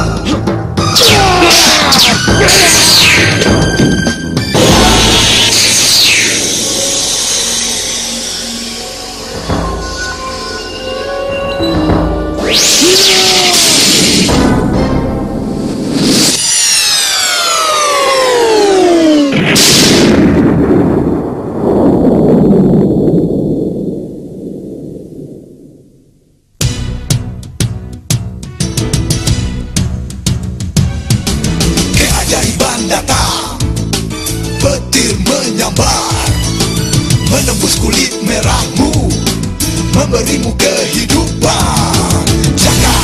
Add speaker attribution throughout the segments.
Speaker 1: Keajaiban datang, petir menyambar, menembus kulit merahmu, memberimu kehidupan. Jaka,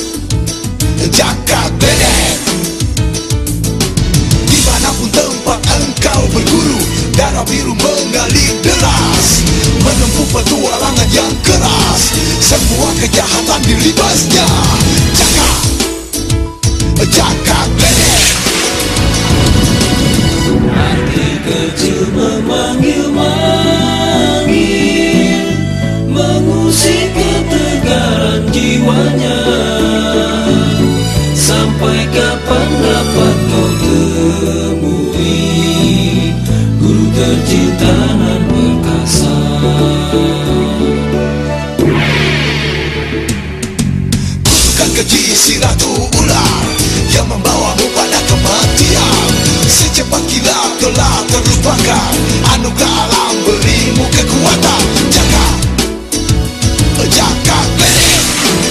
Speaker 1: Jaka Gledek, dimanapun tempat engkau berguru, darah biru mengalir deras, menempuh petualangan yang keras, semua kejahatan dilibasnya. Jaka, Jaka Gledek.
Speaker 2: Hati kecil memanggil-manggil, mengusik ketegaran jiwanya. Sampai kapan dapat kau temui guru tercinta nan perkasa?
Speaker 1: Kutukan keji si ratu ular yang membawamu pada kematian. Secepat kilat telah terlupakan, anugerah alam berimu kekuatan. Jaka, Jaka Gledek,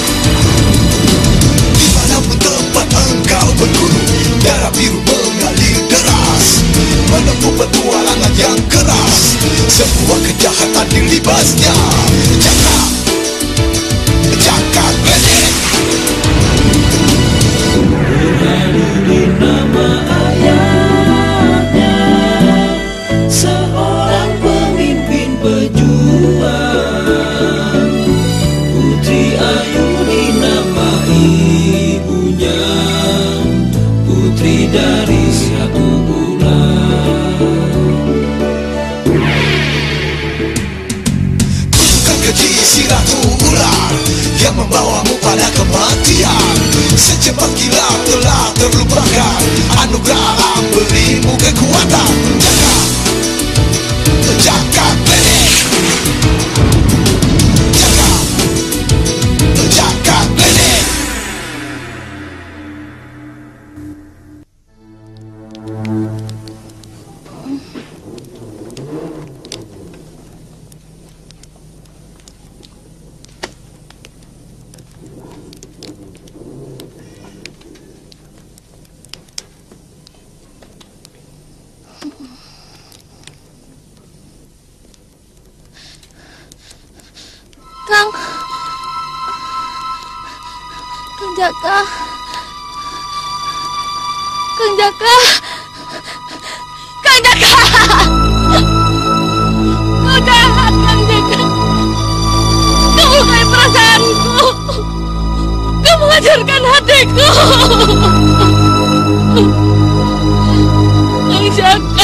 Speaker 1: dimanapun tempat engkau berguru, darah biru mengalir deras, menempuh petualangan yang keras, semua kejahatan dilibasnya. Jaka, Jaka Gledek.
Speaker 2: Di nama ayahnya, seorang pemimpin pejuang. Putri Ayu di nama ibunya, putri dari si Ratu Ular.
Speaker 1: Kutukan keji si ratu ular yang membawamu pada kematian. Secepat kilat telah terlupakan, anugerah alam berimu kekuatan. Jaka, Jaka Gledek, Jaka, Jaka Gledek.
Speaker 3: Kang Jaka, Kang Jaka, Kang Jaka, kau jahat, Kang Jaka. Kau melukai perasaanku, kau menghancurkan hatiku. Kang Jaka.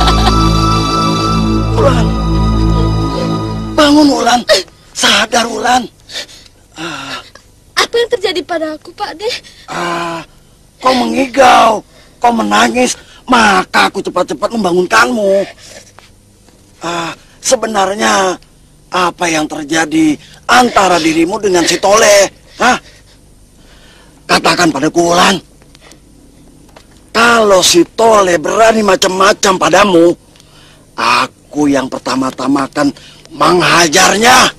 Speaker 4: Ulan, bangun Ulan, sadar Ulan.
Speaker 3: Apa yang terjadi padaku, Pak De?
Speaker 4: Kau mengigau, kau menangis, maka aku cepat-cepat membangunkanmu. Sebenarnya apa yang terjadi antara dirimu dengan si Tole? Katakan padaku Ulan. Kalau si Tole berani macam-macam padamu, aku yang pertama-tama akan menghajarnya.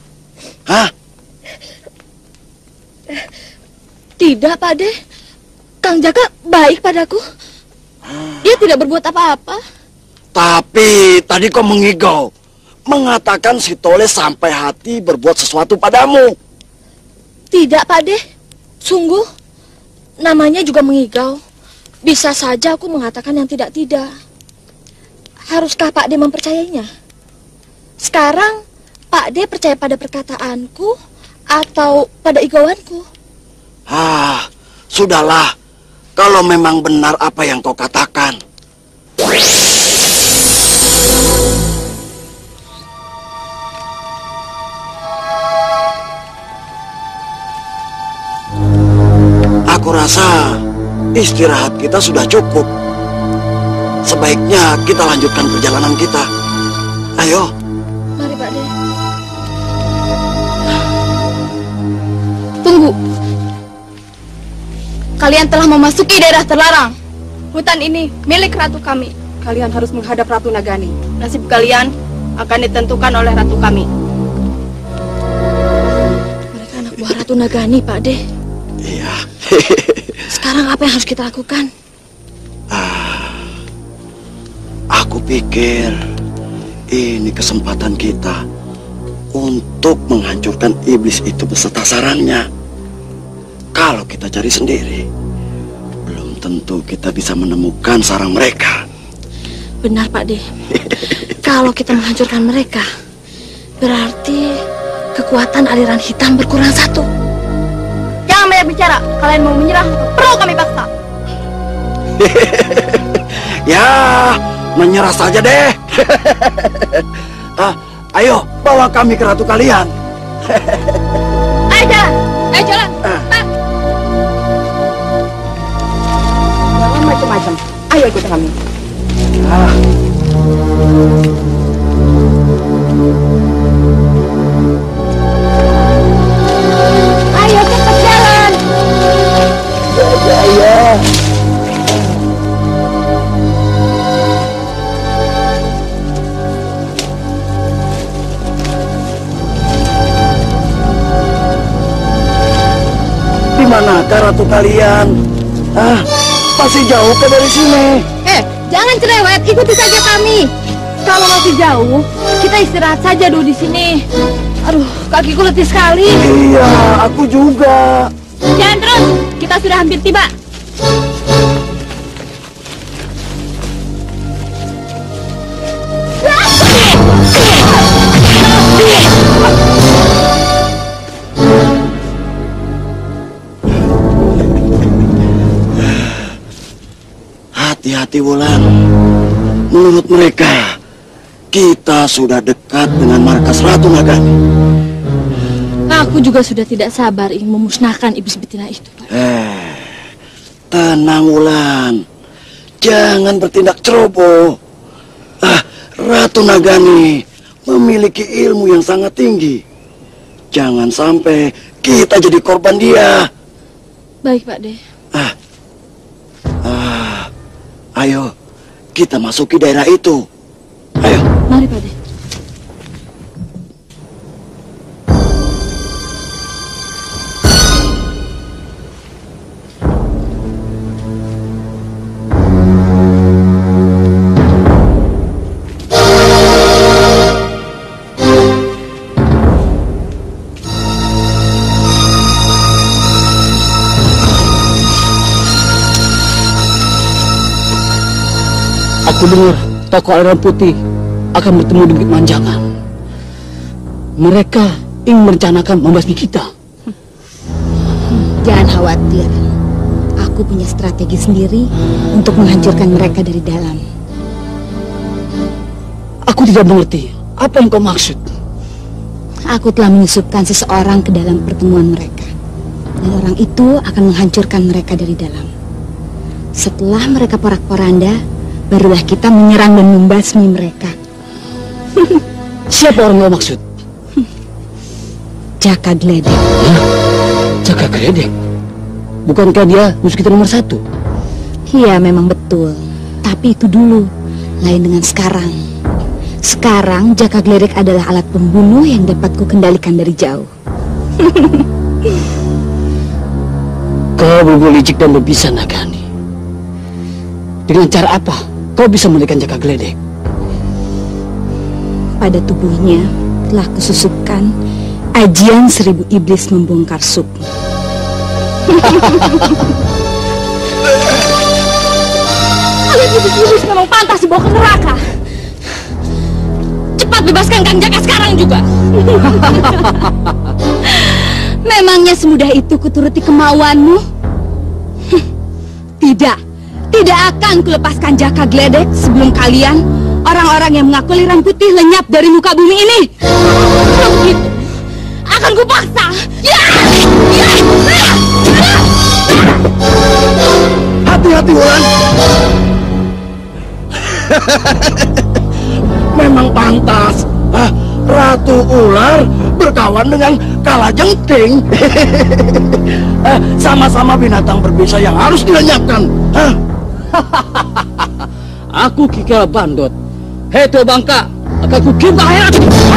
Speaker 3: Tidak, Pak De. Kang Jaka baik padaku. Dia tidak berbuat apa-apa.
Speaker 4: Tapi tadi kau mengigau, mengatakan si Tole sampai hati berbuat sesuatu padamu.
Speaker 3: Tidak, Pak De. Sungguh, namanya juga mengigau. Bisa saja aku mengatakan yang tidak-tidak. Haruskah Pak De mempercayainya? Sekarang, Pak De percaya pada perkataanku atau pada igauanku?
Speaker 4: Sudahlah. Kalau memang benar apa yang kau katakan. Aku rasa istirahat kita sudah cukup. Sebaiknya kita lanjutkan perjalanan kita. Ayo.
Speaker 3: Mari, Pak De.
Speaker 5: Tunggu. Kalian telah memasuki daerah terlarang. Hutan ini milik ratu kami. Kalian harus menghadap Ratu Nagani. Nasib kalian akan ditentukan oleh ratu kami.
Speaker 3: Mereka anak buah Ratu Nagani, Pak De.
Speaker 4: Iya.
Speaker 3: Sekarang apa yang harus kita lakukan?
Speaker 4: Aku pikir ini kesempatan kita untuk menghancurkan iblis itu beserta sarangnya. Kalau kita cari sendiri, belum tentu kita bisa menemukan sarang mereka.
Speaker 3: Benar, Pak De. Kalau kita menghancurkan mereka, berarti kekuatan aliran hitam berkurang 1.
Speaker 5: Jangan banyak bicara. Kalian mau menyerah, perlu kami paksa.
Speaker 4: Ya, menyerah saja deh. Ayo, bawa kami ke ratu kalian.
Speaker 5: Ayo jalan. Ayo jalan. Cepat. Jangan macam-macam. Ayo ikut kami. Ayo cepat jalan.
Speaker 4: Ya. Di manakah ratu kalian? Masih jauh ke dari sini.
Speaker 5: Jangan cerewet, ikuti saja kami. Kalau masih jauh, kita istirahat saja dulu di sini. Aduh, kakiku letih sekali.
Speaker 4: Iya, aku juga.
Speaker 5: Jalan terus, kita sudah hampir tiba.
Speaker 4: Hati-hati, Wulan. Menurut mereka, kita sudah dekat dengan markas Ratu Nagani.
Speaker 3: Aku juga sudah tidak sabar ingin memusnahkan iblis betina itu, Pak.
Speaker 4: Tenang, Wulan. Jangan bertindak ceroboh. Ratu Nagani memiliki ilmu yang sangat tinggi. Jangan sampai kita jadi korban dia.
Speaker 3: Baik, Pak De.
Speaker 4: Ayo, kita masuki daerah itu. Ayo.
Speaker 3: Mari, Pak De.
Speaker 6: Aku dengar tokoh aliran putih akan bertemu di Bukit Manjangan. Mereka ingin merencanakan membasmi kita.
Speaker 5: Jangan khawatir. Aku punya strategi sendiri untuk menghancurkan mereka dari dalam.
Speaker 6: Aku tidak mengerti apa yang kau maksud.
Speaker 5: Aku telah menyusupkan seseorang ke dalam pertemuan mereka. Dan orang itu akan menghancurkan mereka dari dalam. Setelah mereka porak-poranda, barulah kita menyerang dan membasmi mereka.
Speaker 6: Siapa orang kau maksud?
Speaker 5: Jaka Gledek.
Speaker 6: Jaka Gledek? Bukankah dia musuh kita nomor 1?
Speaker 5: Iya, memang betul. Tapi itu dulu, lain dengan sekarang. Sekarang Jaka Gledek adalah alat pembunuh yang dapat kukendalikan dari jauh.
Speaker 6: Kau berburu licik dan berbisa, Nagani. Dengan cara apa kau bisa mengendalikan Jaka Gledek?
Speaker 5: Pada tubuhnya telah kususupkan ajian 1000 iblis membongkar sup. Kalian iblis memang pantas dibawa ke neraka. Cepat bebaskan Kang Jaka sekarang juga. Memangnya semudah itu kuturuti kemauanmu? Tidak. Tidak akan kulepaskan Jaka Gledek sebelum kalian, orang-orang yang mengaku aliran putih, lenyap dari muka bumi ini. Kalau begitu, akan kupaksa.
Speaker 4: Memang pantas. Ratu ular berkawan dengan kalajengking. Sama-sama binatang berbisa yang harus dilenyapkan.
Speaker 6: Aku Kikala Bandot. Hei Tua Bangka, akan ku kirim akhirat.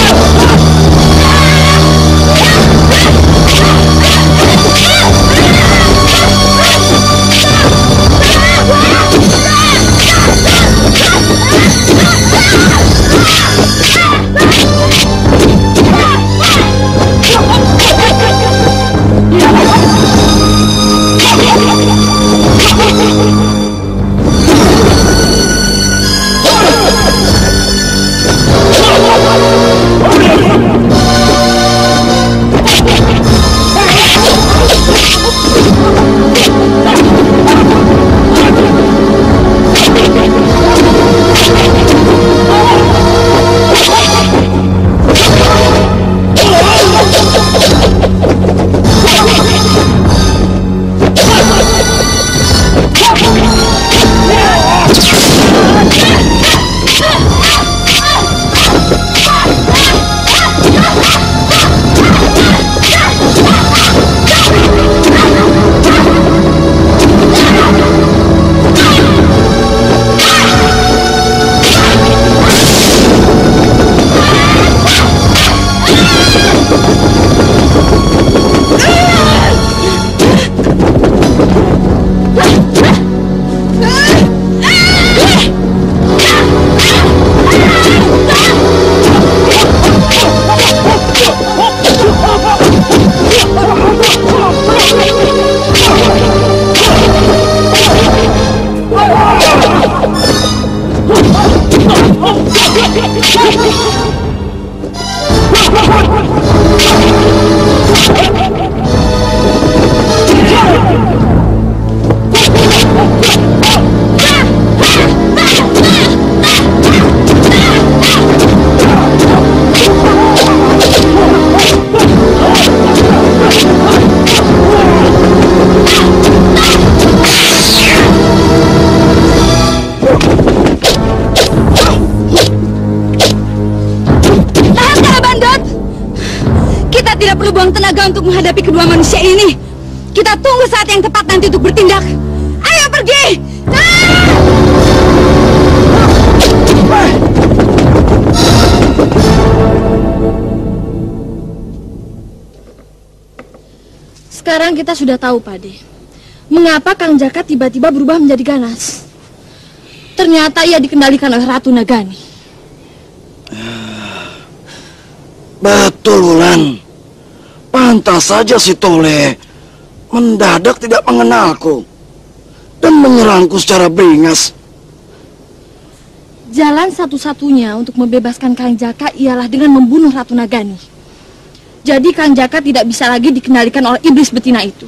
Speaker 5: Untuk menghadapi kedua manusia ini, kita tunggu saat yang tepat nanti untuk bertindak. Ayo pergi!
Speaker 3: Sekarang kita sudah tahu, Pade, mengapa Kang Jaka tiba-tiba berubah menjadi ganas. Ternyata ia dikendalikan oleh Ratu Nagani.
Speaker 4: Betul, Wulan. Pantas saja si Tole mendadak tidak mengenalku dan menyerangku secara beringas.
Speaker 3: Jalan satu-satunya untuk membebaskan Kang Jaka ialah dengan membunuh Ratu Nagani. Jadi Kang Jaka tidak bisa lagi dikendalikan oleh iblis betina itu.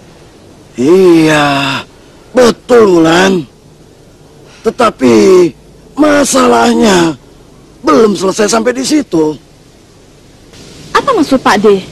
Speaker 4: Iya, betul, Wulan. Tetapi masalahnya belum selesai sampai di situ.
Speaker 3: Apa maksud Pak D?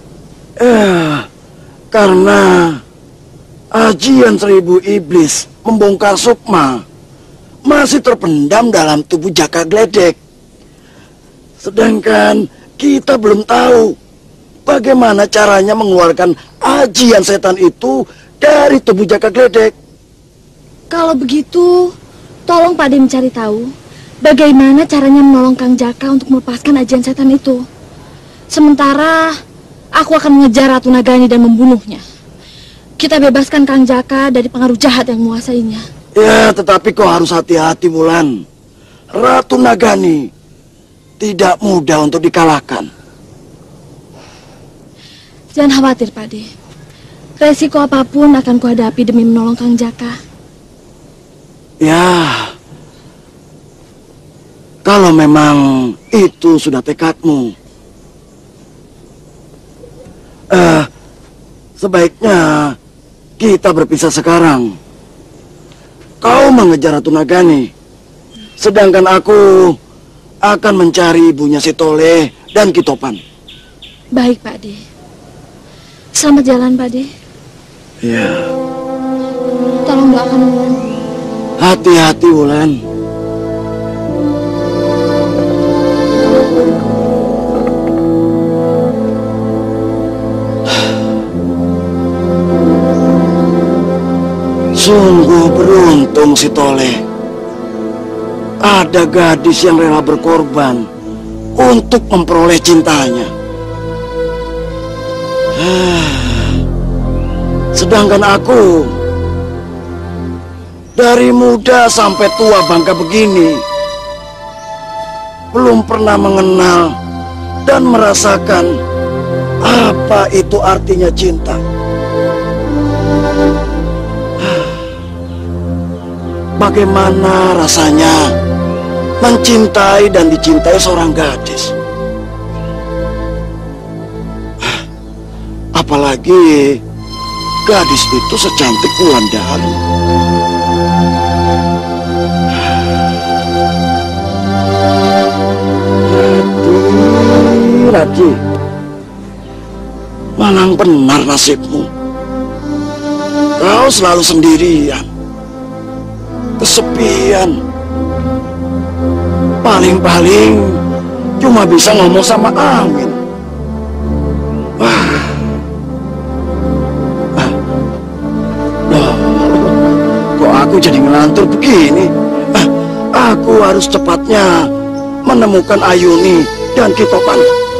Speaker 4: Karena ajian 1000 iblis membongkar sukma masih terpendam dalam tubuh Jaka Gledek. Sedangkan kita belum tahu bagaimana caranya mengeluarkan ajian setan itu dari tubuh Jaka Gledek.
Speaker 3: Kalau begitu, tolong Pak D mencari tahu bagaimana caranya menolong Kang Jaka untuk melepaskan ajian setan itu. Sementara aku akan mengejar Ratu Nagani dan membunuhnya. Kita bebaskan Kang Jaka dari pengaruh jahat yang menguasainya.
Speaker 4: Ya, tetapi kau harus hati-hati, Wulan. Ratu Nagani tidak mudah untuk dikalahkan.
Speaker 3: Jangan khawatir, Pak D. Resiko apapun akan kuhadapi demi menolong Kang Jaka.
Speaker 4: Ya, kalau memang itu sudah tekadmu, sebaiknya kita berpisah sekarang. Kau mengejar Ratu Nagani, sedangkan aku akan mencari ibunya si Tole dan Kitopan.
Speaker 3: Baik, Pak D. Selamat jalan, Pak D.
Speaker 4: Ya.
Speaker 3: Tolong doakan Wulan.
Speaker 4: Hati-hati, Wulan. Sungguh beruntung si Toleh. Ada gadis yang rela berkorban untuk memperoleh cintanya. Sedangkan aku dari muda sampai tua bangka begini belum pernah mengenal dan merasakan apa itu artinya cinta. Bagaimana rasanya mencintai dan dicintai seorang gadis? Apalagi gadis itu secantik Wulandari. Rati, malang benar nasibmu. Kau selalu sendirian, kesepian. Paling-paling cuma bisa ngomong sama angin. Kok aku jadi ngelantur begini? Aku harus cepatnya menemukan Ayuni dan Kitopan.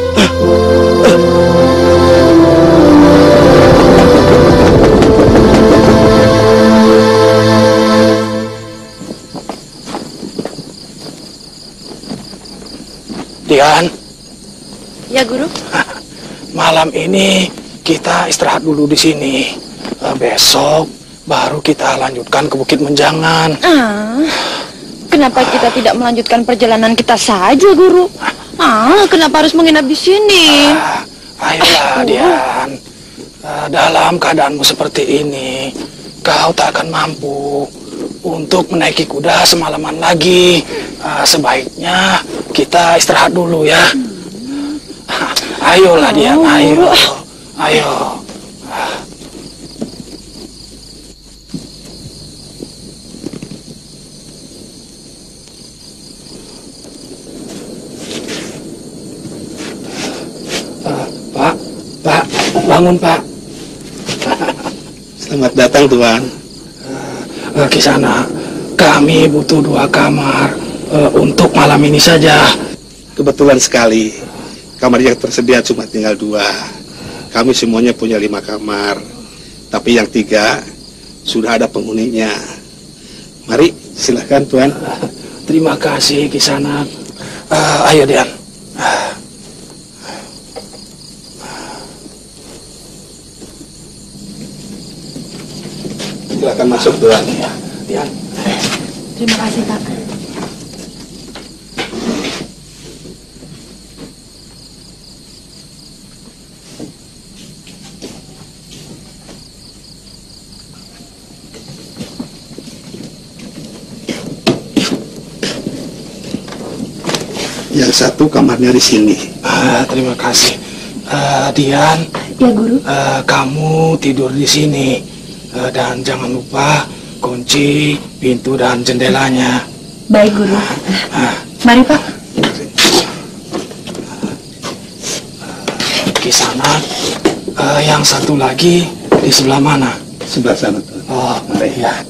Speaker 7: Dian.
Speaker 3: Ya, Guru.
Speaker 7: Malam ini kita istirahat dulu di sini. Besok baru kita lanjutkan ke Bukit Menjangan.
Speaker 3: Kenapa kita tidak melanjutkan perjalanan kita saja, Guru? Kenapa harus menginap di sini?
Speaker 7: Ayolah, Dian. Dalam keadaanmu seperti ini, kau tak akan mampu untuk menaiki kuda semalaman lagi. Sebaiknya kita istirahat dulu ya. Ayolah, Dian, ayo. Ayo. Pak, bangun Pak.
Speaker 8: Selamat datang Tuan.
Speaker 7: Kisana, kami butuh 2 kamar untuk malam ini saja.
Speaker 8: Kebetulan sekali, kamar yang tersedia cuma tinggal 2. Kami semuanya punya 5 kamar, tapi yang 3 sudah ada penghuninya. Mari, silahkan Tuan.
Speaker 7: Terima kasih Kisana. Ayo Dian.
Speaker 8: Silakan masuk Tuan.
Speaker 7: Dian.
Speaker 3: Terima kasih, Pak.
Speaker 8: Yang satu kamarnya di sini.
Speaker 7: Terima kasih. Dian.
Speaker 3: Ya, Guru.
Speaker 7: Kamu tidur di sini. Dan jangan lupa kunci pintu dan jendelanya.
Speaker 3: Baik, Guru. Mari, Pak.
Speaker 7: Kisana, yang satu lagi di sebelah mana?
Speaker 8: Sebelah sana Tuan.
Speaker 7: Oh, mari ya.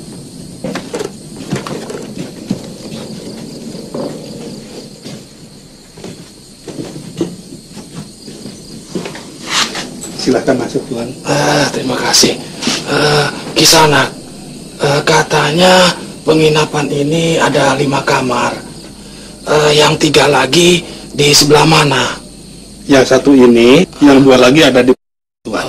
Speaker 8: Silakan masuk Tuan.
Speaker 7: Terima kasih. Kisana, katanya penginapan ini ada 5 kamar. Yang 3 lagi di sebelah mana?
Speaker 8: Yang satu ini, yang 2 lagi ada di Tuan.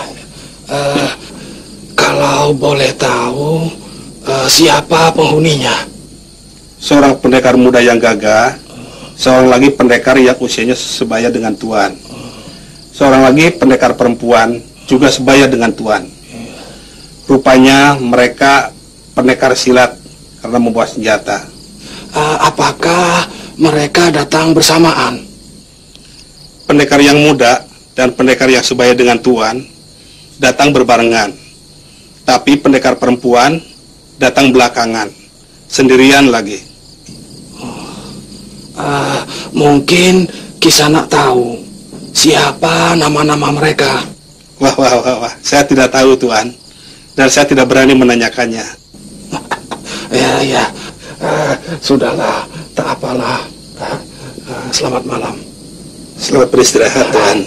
Speaker 7: Kalau boleh tahu, siapa penghuninya?
Speaker 8: Seorang pendekar muda yang gagah, seorang lagi pendekar yang usianya sebaya dengan Tuan. Seorang lagi pendekar perempuan, juga sebaya dengan Tuan. Rupanya mereka pendekar silat karena membawa senjata.
Speaker 7: Apakah mereka datang bersamaan?
Speaker 8: Pendekar yang muda dan pendekar yang sebaya dengan Tuan datang berbarengan. Tapi pendekar perempuan datang belakangan, sendirian lagi.
Speaker 7: Mungkin Kisana tahu siapa nama-nama mereka.
Speaker 8: Wah, saya tidak tahu Tuan. dan saya tidak berani menanyakannya.
Speaker 7: Ya, sudahlah, tak apalah. Selamat malam.
Speaker 8: Selamat beristirahat, Tuan.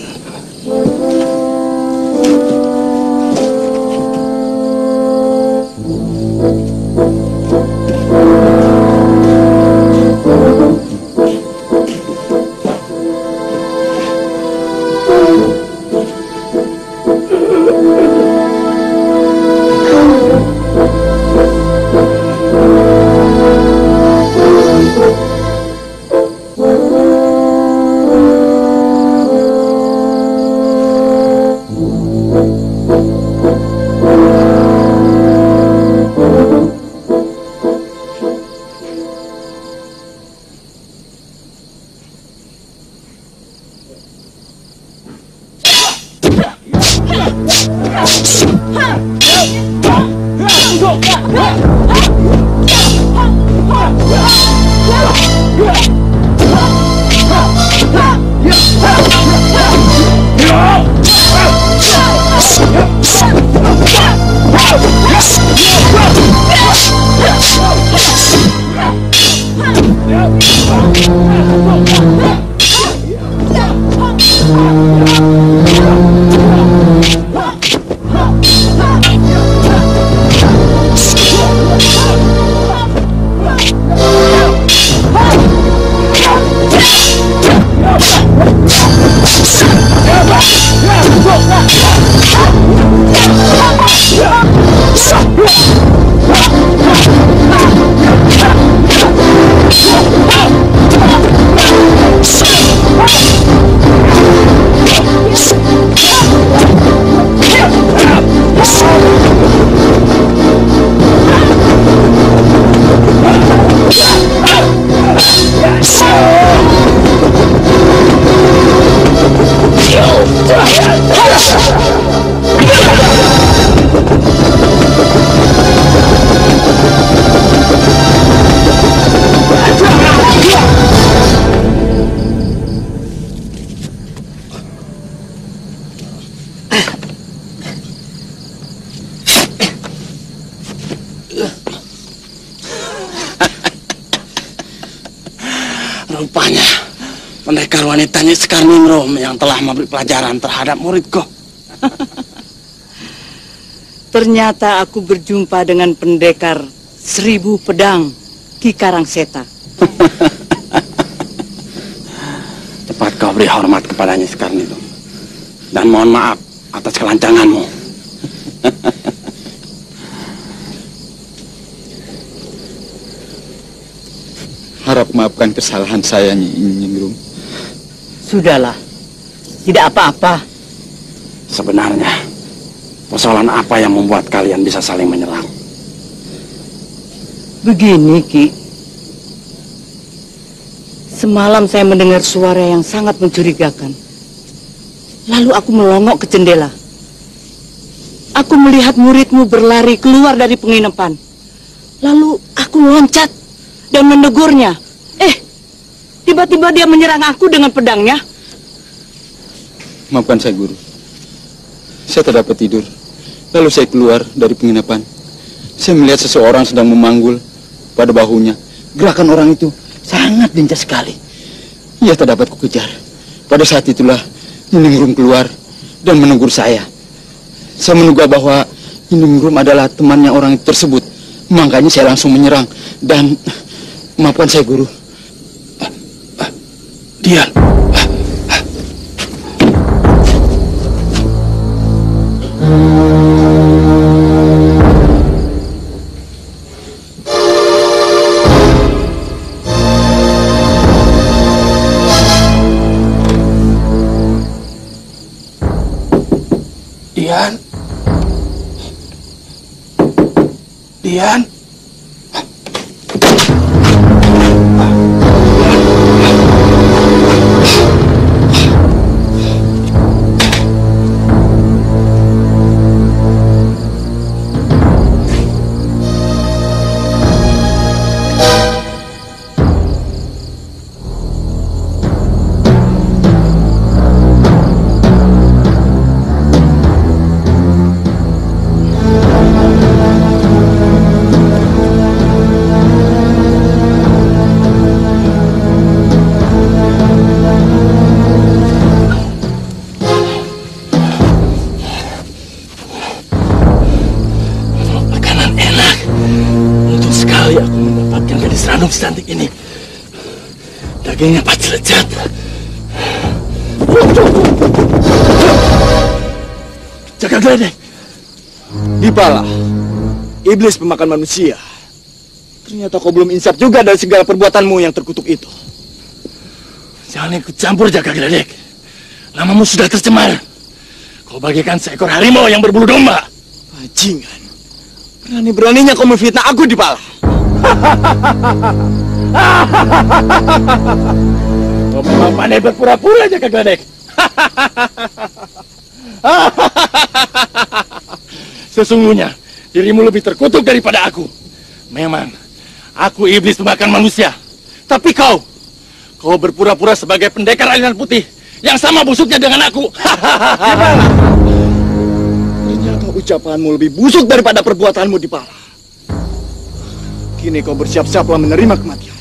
Speaker 4: Rupanya pendekar wanitanya Sekar Ningrum yang telah memberi pelajaran terhadap muridku.
Speaker 6: Ternyata aku berjumpa dengan pendekar 1000 pedang Ki Karangseta.
Speaker 4: Cepat kau beri hormat kepadanya Sekar Ningrum. Dan mohon maaf atas kelancanganmu.
Speaker 9: Harap maafkan kesalahan saya, Nyi Ningrum.
Speaker 6: Sudahlah, tidak apa-apa.
Speaker 4: Sebenarnya, persoalan apa yang membuat kalian bisa saling menyerang?
Speaker 6: Begini, Ki. Semalam saya mendengar suara yang sangat mencurigakan. Lalu aku melongok ke jendela. Aku melihat muridmu berlari keluar dari penginapan. Lalu aku loncat dan menegurnya. Tiba-tiba dia menyerang aku dengan pedangnya.
Speaker 9: Maafkan saya, Guru. Saya tak dapat tidur. Lalu saya keluar dari penginapan. Saya melihat seseorang sedang memanggul pada bahunya. Gerakan orang itu sangat lincah sekali. Ia tak dapat kukejar. Pada saat itulah Ningrum keluar dan menegur saya. Saya menduga bahwa Ningrum adalah temannya orang tersebut. Makanya saya langsung menyerang. Dan maafkan saya, Guru.
Speaker 7: Dian. Dian. Dian.
Speaker 4: kali aku mendapatkan gadis ranum secantik ini. Dagingnya pasti lezat. Jaga geledek.
Speaker 9: Dipala, iblis pemakan manusia. Ternyata kau belum insaf juga dari segala perbuatanmu yang terkutuk itu.
Speaker 4: Jangan ikut campur, Jaga Geledek. Namamu sudah tercemar. Kau bagaikan seekor harimau yang berbulu domba.
Speaker 9: Bajingan. Berani-beraninya kau memfitnah aku, Dipala.
Speaker 4: Kau memang pandai berpura-pura, Jaga Geledek. Sesungguhnya dirimu lebih terkutuk daripada aku. Memang aku iblis pemakan manusia. Tapi kau berpura-pura sebagai pendekar aliran putih yang sama busuknya dengan aku.
Speaker 9: Dipala, ternyata ucapanmu lebih busuk daripada perbuatanmu, Dipala. Kini kau bersiap-siaplah menerima kematian.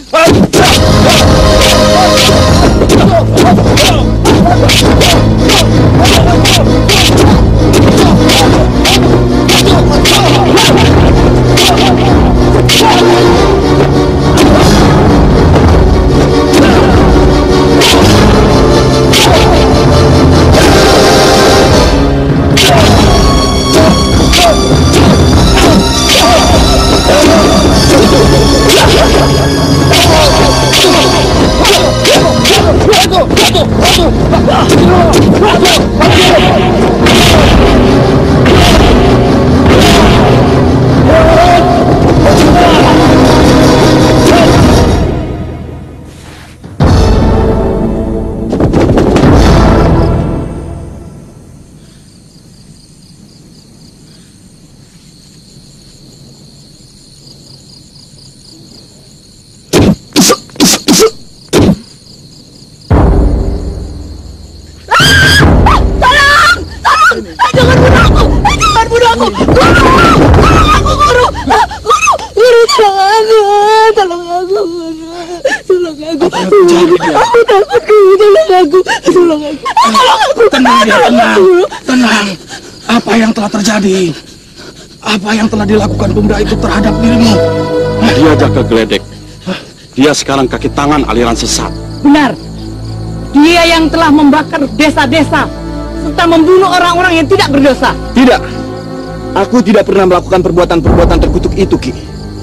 Speaker 7: Tenang. Apa yang telah terjadi? Apa yang telah dilakukan pemuda itu terhadap dirimu?
Speaker 8: Dia Jaga Geledek. Dia sekarang kaki tangan aliran sesat.
Speaker 6: Benar. Dia yang telah membakar desa-desa serta membunuh orang-orang yang tidak berdosa.
Speaker 9: Tidak. Aku tidak pernah melakukan perbuatan-perbuatan terkutuk itu, Ki.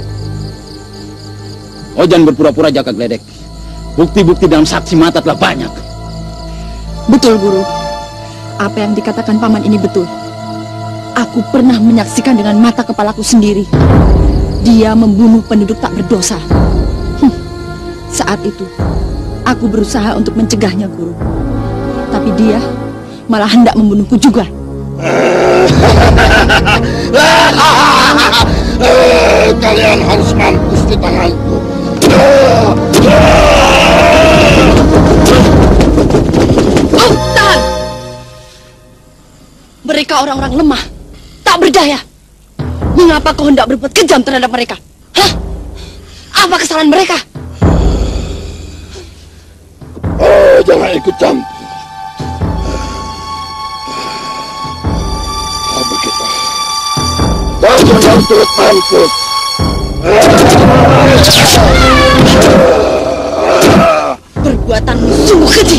Speaker 10: Oh, jangan berpura-pura, Jaga Geledek. Bukti-bukti dalam saksi mata telah banyak.
Speaker 5: Betul, Guru. Apa yang dikatakan Paman ini betul. Aku pernah menyaksikan dengan mata kepalaku sendiri. Dia membunuh penduduk tak berdosa. Saat itu, aku berusaha untuk mencegahnya, Guru. Tapi dia malah hendak membunuhku juga.
Speaker 4: Kalian harus mampus di tanganku.
Speaker 5: Tahan! Mereka orang-orang lemah, tak berdaya. Mengapa kau hendak berbuat kejam terhadap mereka? Hah? Apa kesalahan mereka?
Speaker 4: Jangan ikut campur. Begitu. Kalian harus turut mampus.
Speaker 5: Perbuatanmu sungguh keji.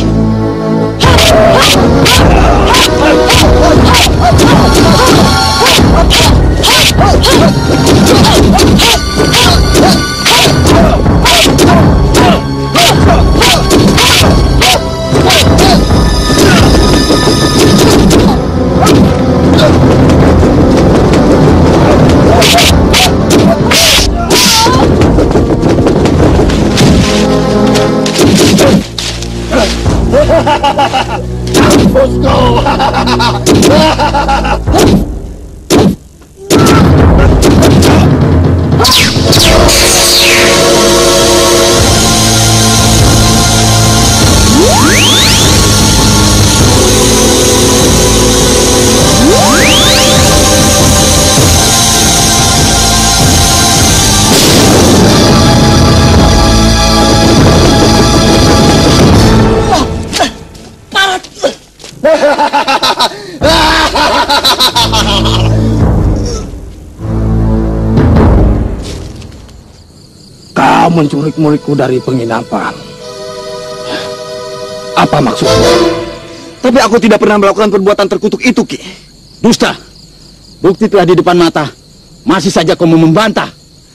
Speaker 1: Mampus kau!
Speaker 7: menculik muridku dari penginapan. Apa maksudmu?
Speaker 9: Tapi aku tidak pernah melakukan perbuatan terkutuk itu, Ki.
Speaker 10: Dusta. Bukti telah di depan mata. Masih saja kau mau membantah.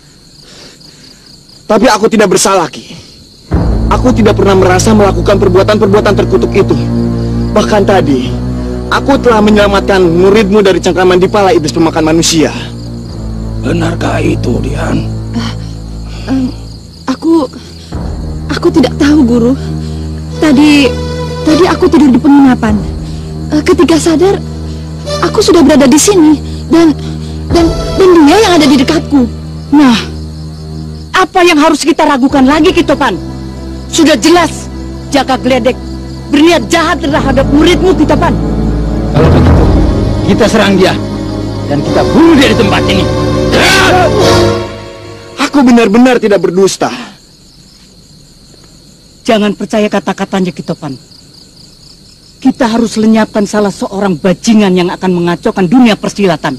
Speaker 9: Tapi aku tidak bersalah, Ki. Aku tidak pernah merasa melakukan perbuatan-perbuatan terkutuk itu. Bahkan tadi, aku telah menyelamatkan muridmu dari cengkraman dipala iblis pemakan manusia.
Speaker 7: Benarkah itu, Dian?
Speaker 5: Aku tidak tahu, Guru. Tadi aku tidur di penginapan. Ketika sadar, aku sudah berada di sini dan dia yang ada di dekatku.
Speaker 6: Nah, apa yang harus kita ragukan lagi, Kitopan? Sudah jelas Jaka Gledek berniat jahat terhadap muridmu, Kitopan.
Speaker 10: Kalau begitu, kita serang dia dan kita bunuh dia di tempat ini.
Speaker 9: Aku benar-benar tidak berdusta.
Speaker 6: Jangan percaya kata-katanya, Kitopan. Kita harus lenyapkan salah seorang bajingan yang akan mengacaukan dunia persilatan.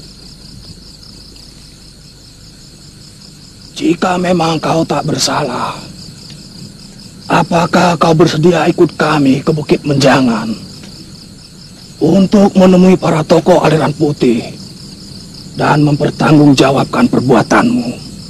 Speaker 7: Jika memang kau tak bersalah, apakah kau bersedia ikut kami ke Bukit Menjangan untuk menemui para tokoh aliran putih dan mempertanggungjawabkan perbuatanmu?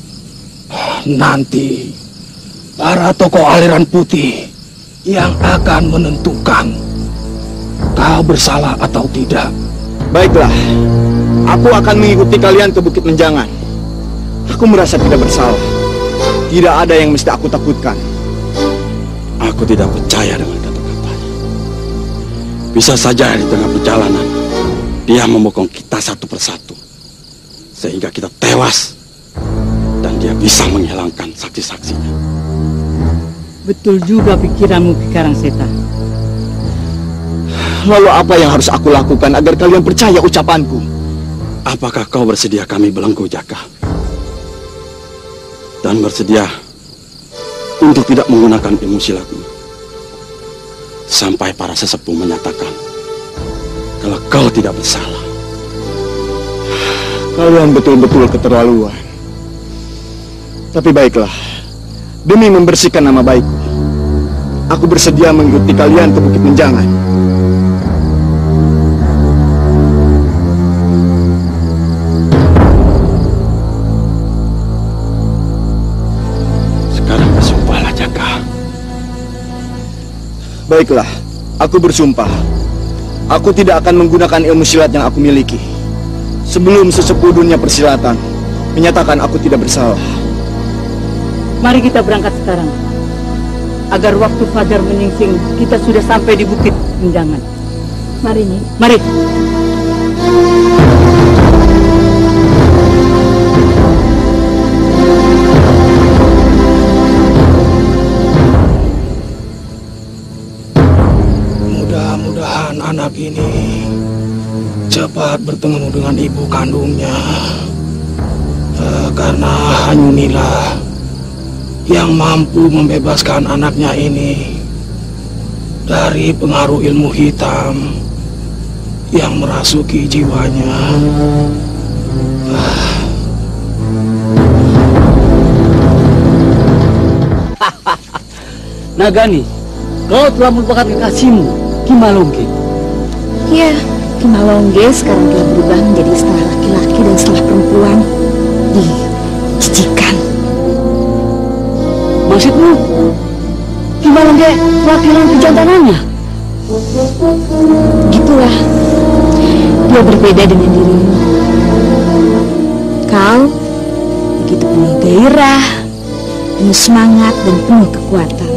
Speaker 7: Nanti, para tokoh aliran putih yang akan menentukan kau bersalah atau tidak.
Speaker 9: Baiklah, aku akan mengikuti kalian ke Bukit Menjangan. Aku merasa tidak bersalah. Tidak ada yang mesti aku takutkan.
Speaker 11: Aku tidak percaya dengan kata-katanya. Bisa saja di tengah perjalanan, dia memokong kita satu persatu. Sehingga kita tewas. Dan dia bisa menghilangkan saksi-saksinya.
Speaker 6: Betul juga pikiranmu, Ki Karangseta.
Speaker 9: Lalu apa yang harus aku lakukan agar kalian percaya ucapanku?
Speaker 11: Apakah kau bersedia kami belenggu, Jaka? Dan bersedia untuk tidak menggunakan ilmu silatmu sampai para sesepuh menyatakan kalau kau tidak bersalah.
Speaker 9: Kalian betul-betul keterlaluan. Tapi baiklah, demi membersihkan nama baikku, aku bersedia mengikuti kalian ke Bukit Menjangan. Baiklah, aku bersumpah. Aku tidak akan menggunakan ilmu silat yang aku miliki sebelum sesepuh dunia persilatan menyatakan aku tidak bersalah.
Speaker 6: Mari kita berangkat sekarang. Agar waktu fajar menyingsing, kita sudah sampai di Bukit Menjangan.
Speaker 5: Mari, Nyi.
Speaker 6: Mari.
Speaker 7: Mudah-mudahan anak ini cepat bertemu dengan ibu kandungnya. Karena Hanyunilah yang mampu membebaskan anaknya ini dari pengaruh ilmu hitam yang merasuki jiwanya.
Speaker 6: Nagani, kau telah melupakan kekasihmu, Ki Malongge.
Speaker 5: Iya, Ki Malongge sekarang telah berubah menjadi setengah laki-laki dan setengah perempuan. Jijikan.
Speaker 6: Maksudmu, Ki Malongge telah kehilangan kejantanannya?
Speaker 5: Gitulah. Dia berbeda dengan dirimu. Kau begitu penuh gairah, penuh semangat dan penuh kekuatan.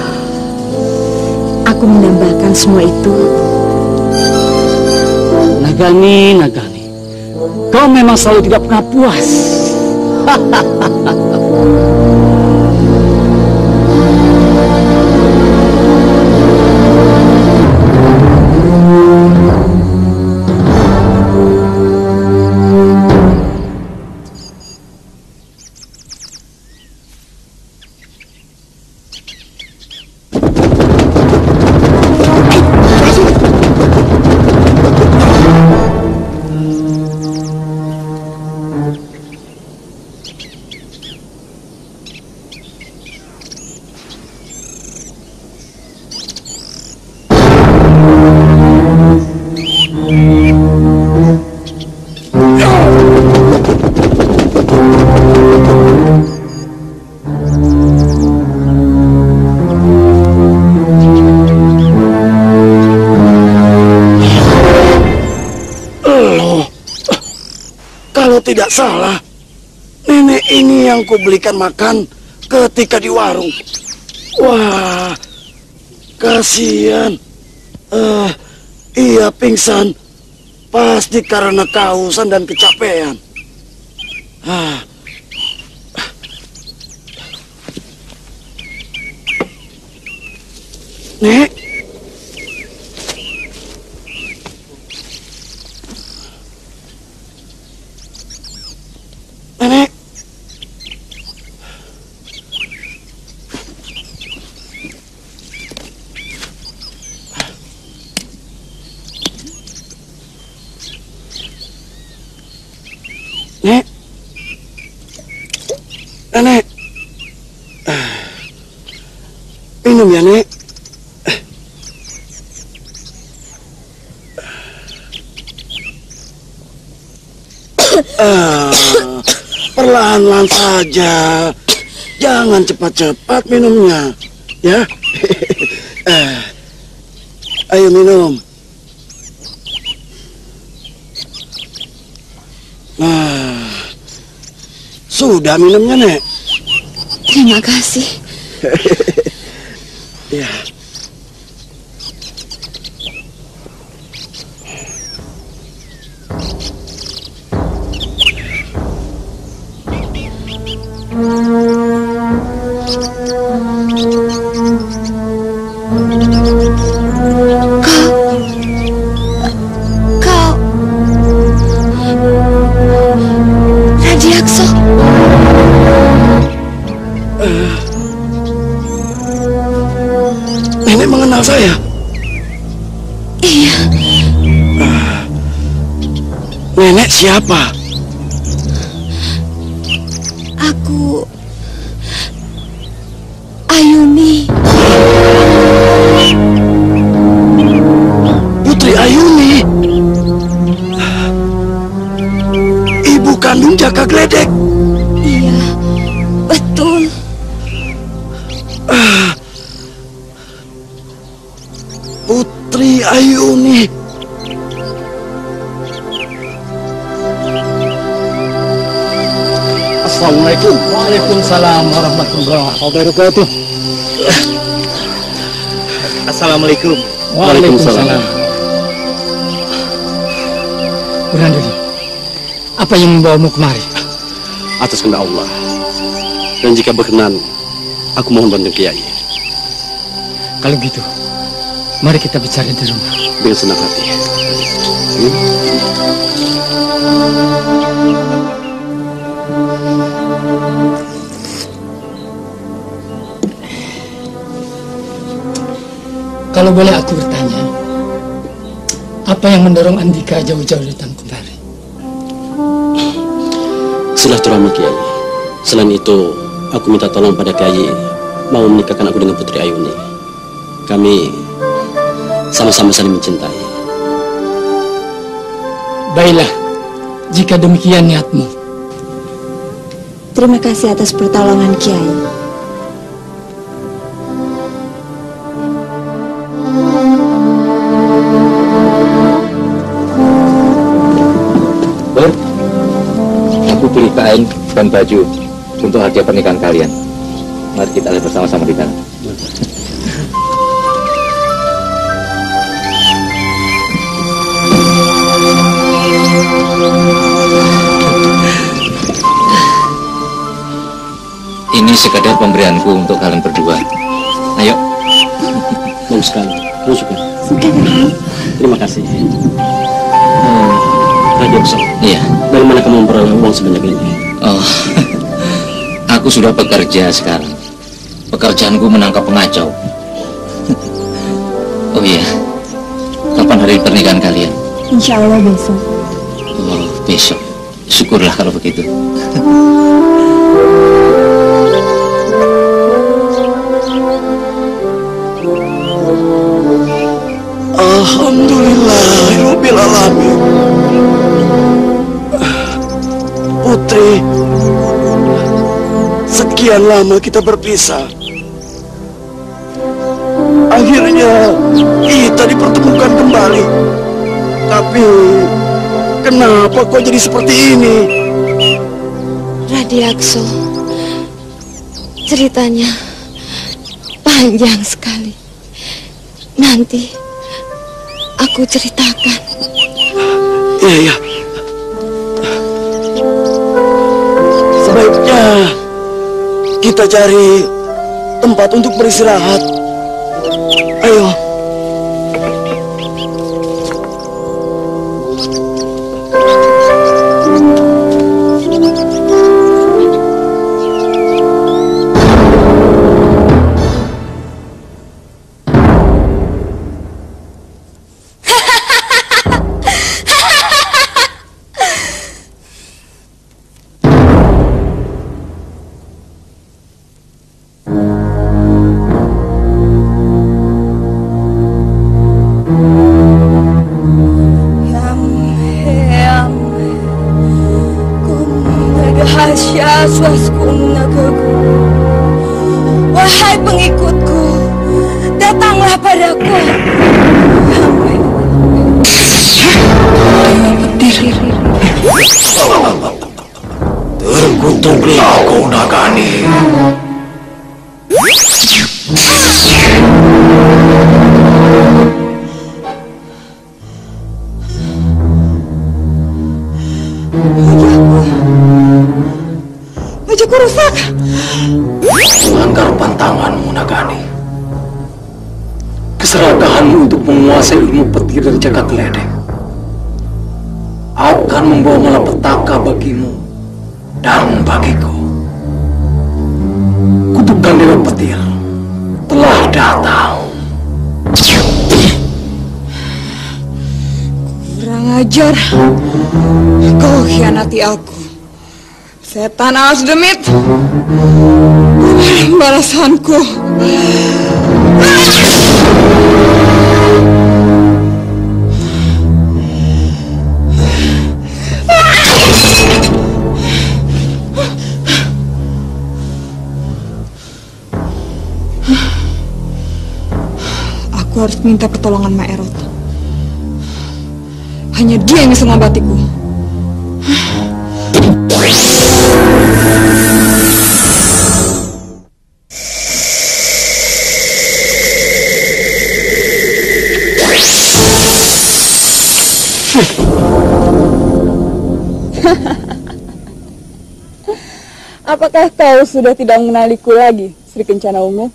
Speaker 5: Aku menambahkan semua itu.
Speaker 6: Nagani, kau memang selalu tidak pernah puas.
Speaker 12: tidak salah, nenek ini yang kubelikan makan ketika di warung. Wah, kasihan. Ia pingsan. Pasti karena kehausan dan kecapean. Nek. Nenek. Nek. Nenek. Minum ya, Nek. Perlahan-lahan saja. Jangan cepat-cepat minumnya, ya. Ayo minum. Nah, sudah minumnya, Nek.
Speaker 5: Terima kasih.
Speaker 12: Ya.
Speaker 5: Kau Radiakso.
Speaker 12: Nenek mengenal saya?
Speaker 5: Iya.
Speaker 12: Nenek siapa?
Speaker 5: Aku Ayuni.
Speaker 12: Putri Ayuni. Ibu kandung Jaka Gledek.
Speaker 5: Iya, betul.
Speaker 12: Putri Ayuni.
Speaker 13: Assalamualaikum. Waalaikumsalam warahmatullahi wabarakatuh.
Speaker 14: Assalamualaikum.
Speaker 13: Waalaikumsalam. Burhanduri, apa yang membawamu kemari?
Speaker 11: Atas kehendak Allah. Dan jika berkenan, aku mohon bantu Kiai.
Speaker 13: Kalau gitu, mari kita bicara di rumah.
Speaker 11: Dengan senang hati.
Speaker 13: Kalau boleh aku bertanya, apa yang mendorong Andika jauh-jauh datang kemari?
Speaker 11: Silaturahmi Kiai. Selain itu, aku minta tolong pada Kiai mau menikahkan aku dengan Putri Ayuni. Kami sama-sama saling mencintai.
Speaker 13: Baiklah, jika demikian niatmu.
Speaker 5: Terima kasih atas pertolongan Kiai.
Speaker 10: Aku beli kain dan baju untuk hadiah pernikahan kalian. Mari kita lihat bersama-sama di dalam. Ini sekadar pemberianku untuk kalian berdua. Ayo.
Speaker 11: Bagus sekali. Kamu suka?
Speaker 5: Suka, Kang.
Speaker 11: Terima kasih. Radiakso.
Speaker 10: Iya.
Speaker 11: Dari mana kamu memperoleh uang sebanyak ini?
Speaker 10: Oh, aku sudah bekerja sekarang. Pekerjaanku menangkap pengacau. Oh iya. Kapan hari pernikahan kalian?
Speaker 5: Insya Allah besok.
Speaker 10: Oh, besok. Syukurlah kalau begitu.
Speaker 12: Alhamdulillahirrabbilalamin. Putri, sekian lama kita berpisah. Akhirnya kita dipertemukan kembali. Tapi kenapa kok jadi seperti ini?
Speaker 3: Radiakso, ceritanya panjang sekali. Nanti aku ceritakan.
Speaker 12: Iya. Sebaiknya kita cari tempat untuk beristirahat. Ayo.
Speaker 3: Wahai pengikutku, datanglah padaku.
Speaker 1: Terkutuklah kau Nagani.
Speaker 3: Bajuku rusak.
Speaker 7: Melanggar pantanganmu, Nagani. Keserakahanmu untuk menguasai ilmu petir dan jagat ledek akan membawa malapetaka bagimu dan bagiku. Kutukan Dewa Petir telah datang.
Speaker 3: Kurang ajar. Kau khianati aku. Setan alas demit. Balasanku. Aku harus minta pertolongan Maerot. Hanya dia yang bisa mengobatiku.
Speaker 15: Apakah kau sudah tidak mengenaliku lagi, Sri Kencana Ungu?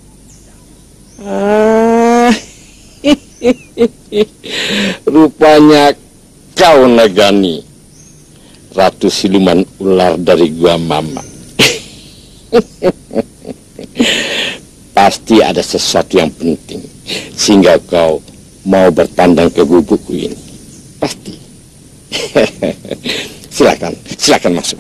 Speaker 4: Rupanya kau Nagani, Ratu Siluman Ular dari Gua Mama. Pasti ada sesuatu yang penting sehingga kau mau bertandang ke gubukku ini. Pasti. Silakan masuk.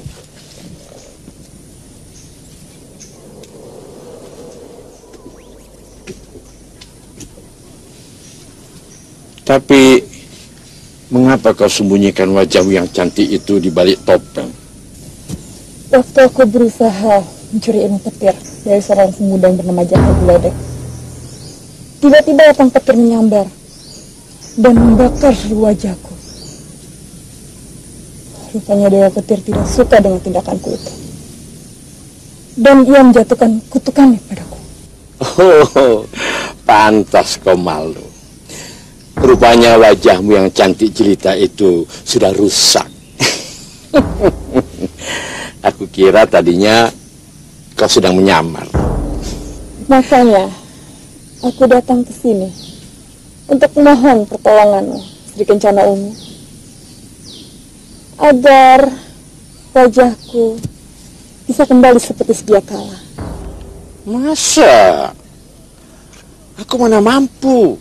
Speaker 4: Tapi mengapa kau sembunyikan wajahmu yang cantik itu di balik topeng?
Speaker 15: Waktu aku berusaha mencuri ilmu petir dari seorang pemuda yang bernama Jahat Geledek, tiba-tiba datang petir menyambar dan membakar seluruh wajahku. Rupanya Dewa Petir tidak suka dengan tindakanku itu, dan ia menjatuhkan kutukannya padaku.
Speaker 4: Oh, pantas kau malu. Rupanya wajahmu yang cantik jelita itu sudah rusak. Aku kira tadinya kau sedang menyamar.
Speaker 15: Makanya aku datang ke sini untuk memohon pertolonganmu, Sri Kencana Ungu, agar wajahku bisa kembali seperti sedia kala.
Speaker 4: Masa? Aku mana mampu.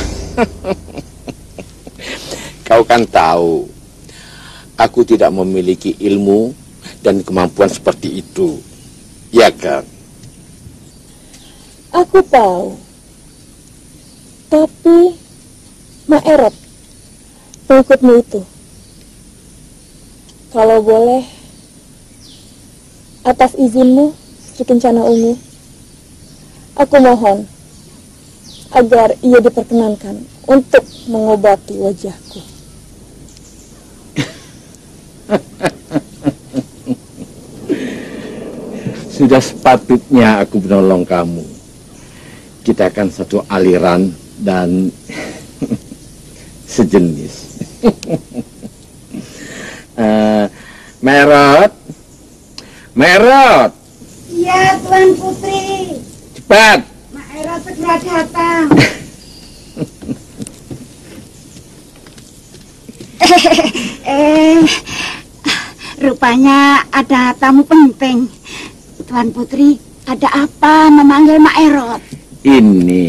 Speaker 4: Kau kan tahu, aku tidak memiliki ilmu dan kemampuan seperti itu, ya kan?
Speaker 15: Aku tahu, tapi Maerot, pengikutmu itu, kalau boleh, atas izinmu, Sri Kencana Ungu, aku mohon agar ia diperkenankan untuk mengobati wajahku.
Speaker 10: Sudah sepatutnya aku menolong kamu. Kita akan satu aliran dan sejenis. Merot. Merot.
Speaker 5: Iya, Tuan Putri.
Speaker 10: Cepat.
Speaker 5: Mak Erot segera datang. Rupanya ada tamu penting. Tuan Putri, ada apa memanggil Mak Erot?
Speaker 10: Ini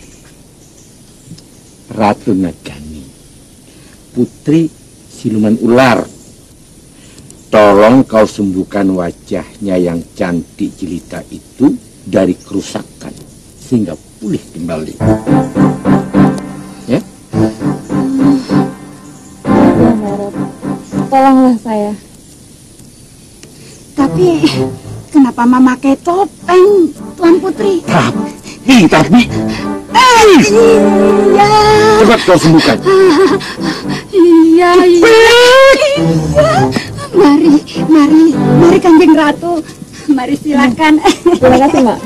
Speaker 10: Ratu Nagani, putri siluman ular. Tolong kau sembuhkan wajahnya yang cantik jelita itu dari kerusakan sehingga pulih kembali. Ya?
Speaker 15: Tolonglah saya.
Speaker 5: Tapi kenapa memakai topeng, Tuan Putri?
Speaker 10: Tapi.
Speaker 5: Iya.
Speaker 10: Cepat kau sembuhkan.
Speaker 5: Iya. Mari Kanjeng Ratu. Mari silakan.
Speaker 15: Terima kasih, Mak.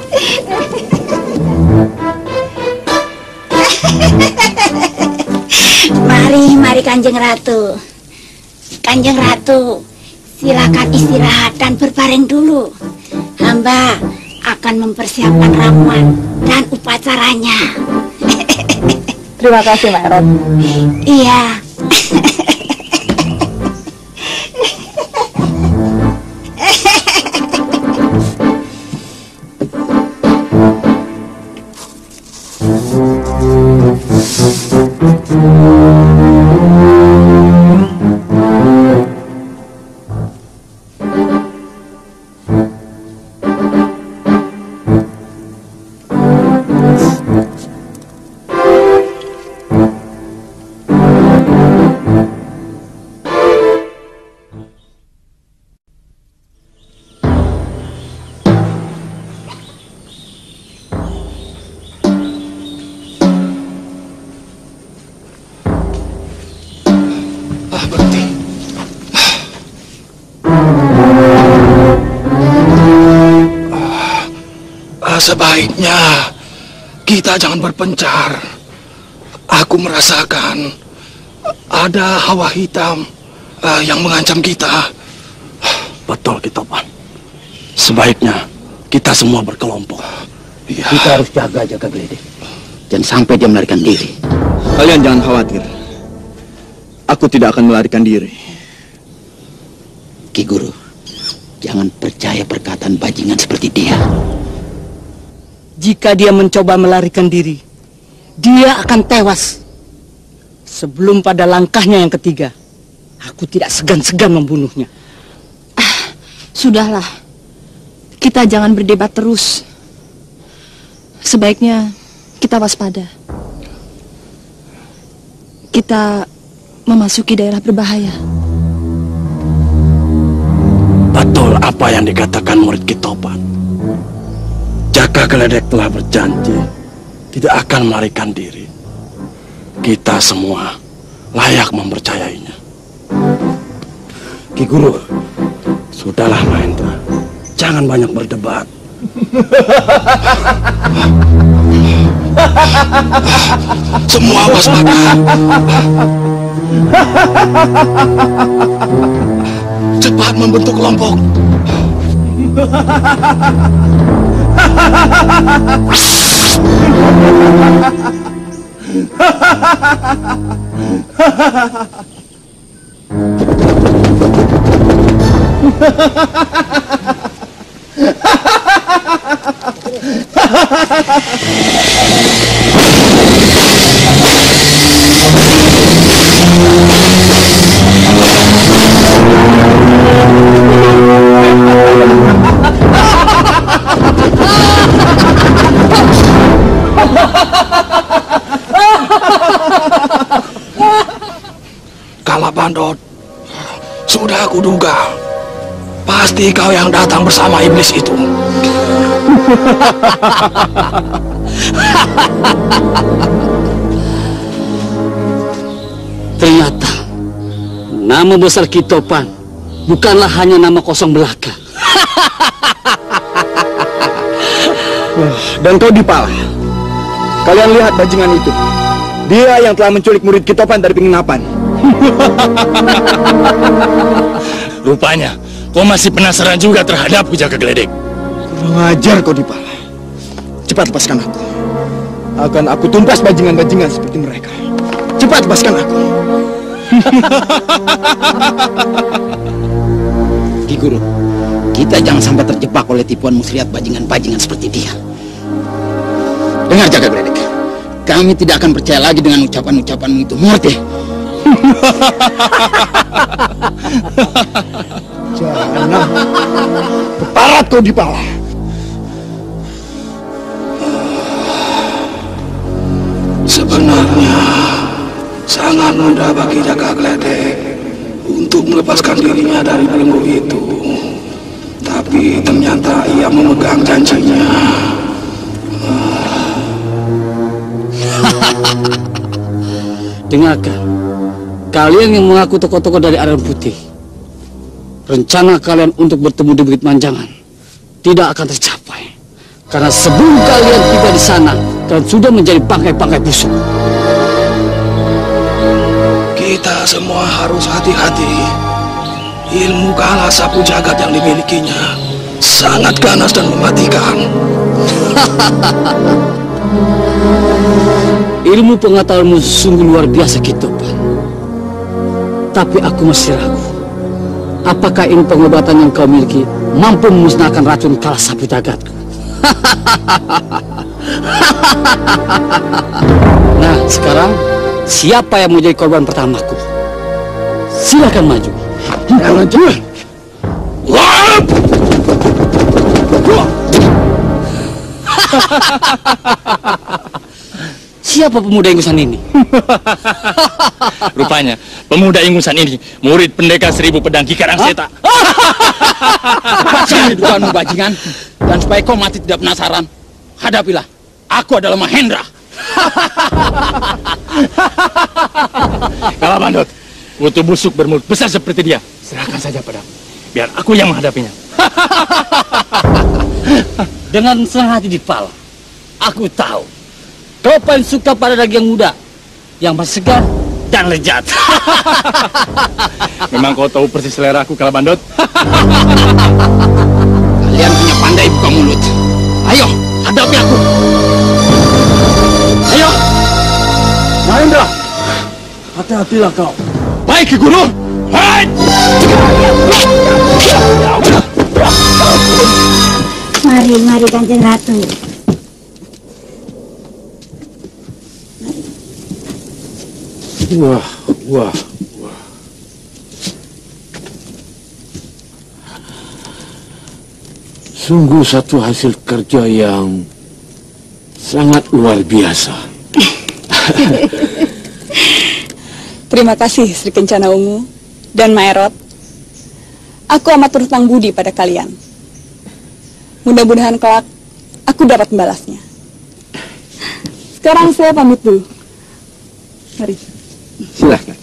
Speaker 5: Mari Kanjeng Ratu. Kanjeng Ratu, silakan istirahat dan berbaring dulu. Hamba akan mempersiapkan ramuan dan upacaranya.
Speaker 15: Terima kasih, Mak Erot.
Speaker 5: Iya.
Speaker 7: Sebaiknya kita jangan berpencar. Aku merasakan ada hawa hitam yang mengancam kita.
Speaker 11: Betul, Kitopan. Sebaiknya kita semua berkelompok.
Speaker 7: Ya.
Speaker 9: Kita harus jaga-jaga Geledek. Jangan sampai dia melarikan diri.
Speaker 16: Kalian jangan khawatir. Aku tidak akan melarikan diri.
Speaker 9: Ki Guru, jangan percaya perkataan bajingan seperti dia.
Speaker 6: Jika dia mencoba melarikan diri, dia akan tewas. Sebelum pada langkahnya yang ketiga, aku tidak segan-segan membunuhnya.
Speaker 3: Sudahlah, kita jangan berdebat terus. Sebaiknya kita waspada. Kita memasuki daerah berbahaya.
Speaker 11: Betul apa yang dikatakan murid Kitopan. Jaka Geledek telah berjanji tidak akan melarikan diri. Kita semua layak mempercayainya. Ki Guru, sudahlah Mahendra. Jangan banyak berdebat.
Speaker 7: Semua waspada. Cepat membentuk kelompok. Kalabandot, sudah aku duga. Pasti kau yang datang bersama iblis itu.
Speaker 17: Ternyata nama besar Kitopan bukanlah hanya nama kosong belaka.
Speaker 16: Dan kau Dipala. Kalian lihat bajingan itu. Dia yang telah menculik murid Kitopan dari penginapan.
Speaker 4: Rupanya kau masih penasaran juga terhadapku, Jaga Geledek.
Speaker 16: Kurang ajar kau Dipala. Cepat lepaskan aku. Akan aku tumpas bajingan-bajingan seperti mereka. Cepat lepaskan aku.
Speaker 9: Ki Guru, kita jangan sampai terjebak oleh tipuan muslihat bajingan-bajingan seperti dia. Dengar Jaga Geledek, kami tidak akan percaya lagi dengan ucapan-ucapanmu itu, mengerti?
Speaker 16: Jangan. Keparat kau Dipala.
Speaker 7: Sebenarnya sangat mudah bagi Jaga Geledek untuk melepaskan dirinya dari belenggu itu. Tapi ternyata ia memegang janjinya.
Speaker 17: Dengarkan, kalian yang mengaku tokoh-tokoh dari Aran Putih, rencana kalian untuk bertemu di Bukit Manjangan tidak akan tercapai. Karena sebelum kalian tiba di sana, kalian sudah menjadi bangkai-bangkai busuk.
Speaker 7: Kita semua harus hati-hati. Ilmu kalah sapu jagat yang dimilikinya sangat ganas dan mematikan.
Speaker 17: Ilmu pengetahuanmu sungguh luar biasa, Kitopan. Tapi aku masih ragu. Apakah ilmu pengobatan yang kau miliki mampu memusnahkan racun kalah sapu jagatku? Nah, sekarang siapa yang mau jadi korban pertamaku? Silakan maju.
Speaker 16: Jangan jual.
Speaker 17: Siapa pemuda ingusan ini?
Speaker 4: Rupanya pemuda ingusan ini murid pendekar 1000 pedang Ki Karangseta.
Speaker 9: Jangan dugaanmu bajingan. Dan supaya kau mati tidak penasaran, hadapilah. Aku adalah Mahendra.
Speaker 4: Kalah Bandot, kutu busuk bermulut besar seperti dia. Serahkan saja padaku, biar aku yang menghadapinya.
Speaker 17: Dengan senang hati Dipala, aku tahu kau paling suka pada daging muda yang masih segar dan lezat.
Speaker 4: Memang kau tahu persis selera aku, Kalah Bandot.
Speaker 9: Kalian punya pandai buka mulut. Ayo, hadapi aku. Ayo.
Speaker 11: Mahendra, hati-hatilah kau.
Speaker 4: Baik, Ki Guru. Hai!
Speaker 5: Mari Kanjeng Ratu.
Speaker 11: Wah. Sungguh satu hasil kerja yang sangat luar biasa.
Speaker 15: Terima kasih Sri Kencana Ungu dan Maerot. Aku amat berhutang budi pada kalian. Mudah-mudahan kelak aku dapat membalasnya. Sekarang saya pamit dulu. Mari.
Speaker 11: Silahkan.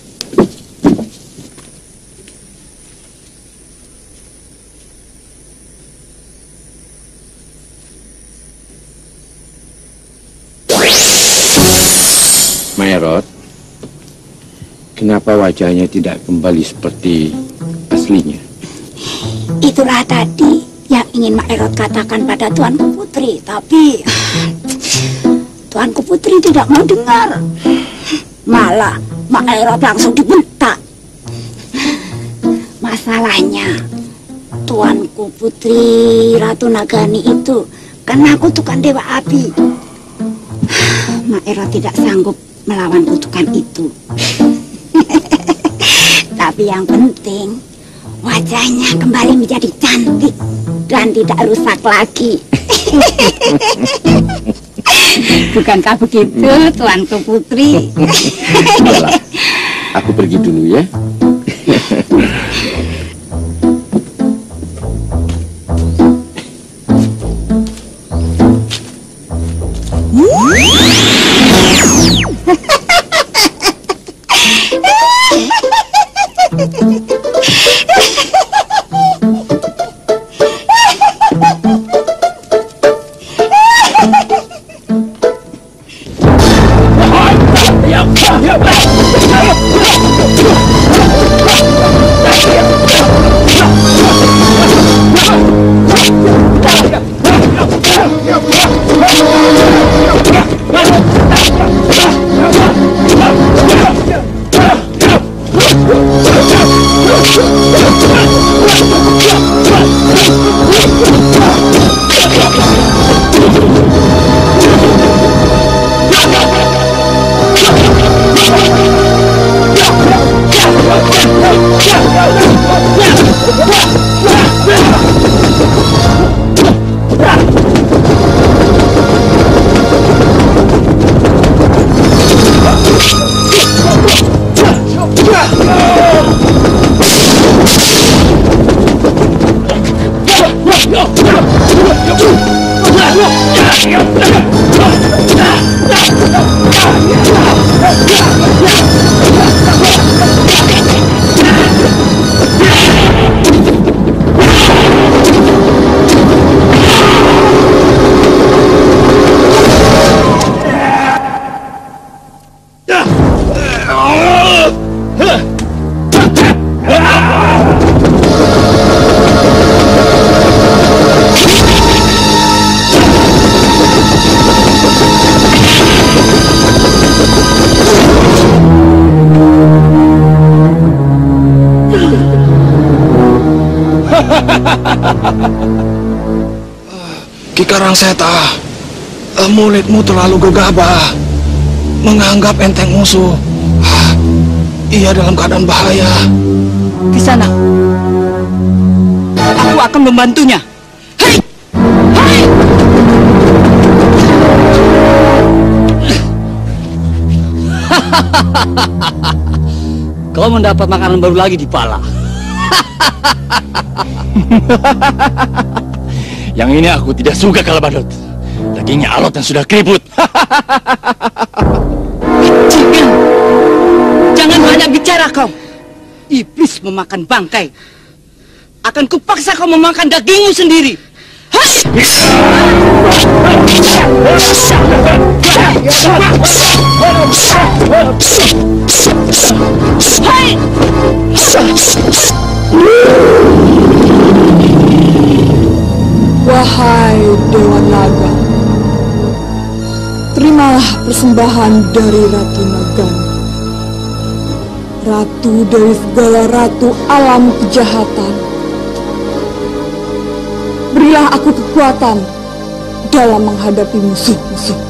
Speaker 11: Maerot, kenapa wajahnya tidak kembali seperti aslinya?
Speaker 5: Itulah tadi yang ingin Maerot katakan pada Tuanku Putri, tapi Tuanku Putri tidak mau dengar. Malah Maerot langsung dibentak. Masalahnya Tuanku Putri Ratu Nagani itu kena kutukan Dewa Api. Maerot tidak sanggup melawan kutukan itu. Tapi yang penting wajahnya kembali menjadi cantik dan tidak rusak lagi. Bukankah begitu, Tuanku Putri?
Speaker 11: Baiklah, aku pergi dulu ya.
Speaker 7: Ki Karangseta, mulutmu terlalu gegabah, menganggap enteng musuh. Ia dalam keadaan bahaya.
Speaker 6: Di sana, aku akan membantunya. Hei! Hei! Kau mendapat makanan baru lagi di pala.
Speaker 4: Yang ini aku tidak suka Kalabadot. Dagingnya alot dan sudah keriput.
Speaker 6: Jangan banyak bicara kau. Iblis memakan bangkai. Akan kupaksa kau memakan dagingmu sendiri. Hai! Hai!
Speaker 15: Wahai Dewa Naga, terimalah persembahan dari Ratu Nagana, ratu dari segala ratu alam kejahatan. Berilah aku kekuatan dalam menghadapi musuh-musuh.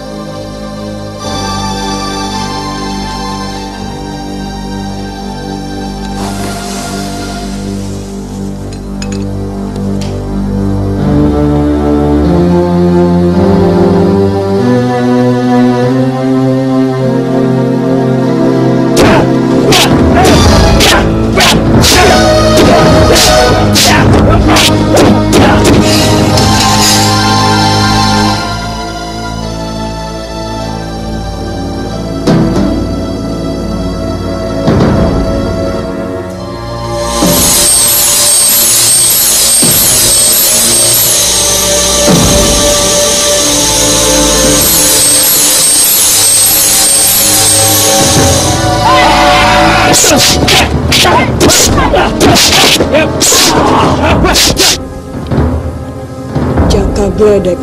Speaker 15: Jaka Gledek,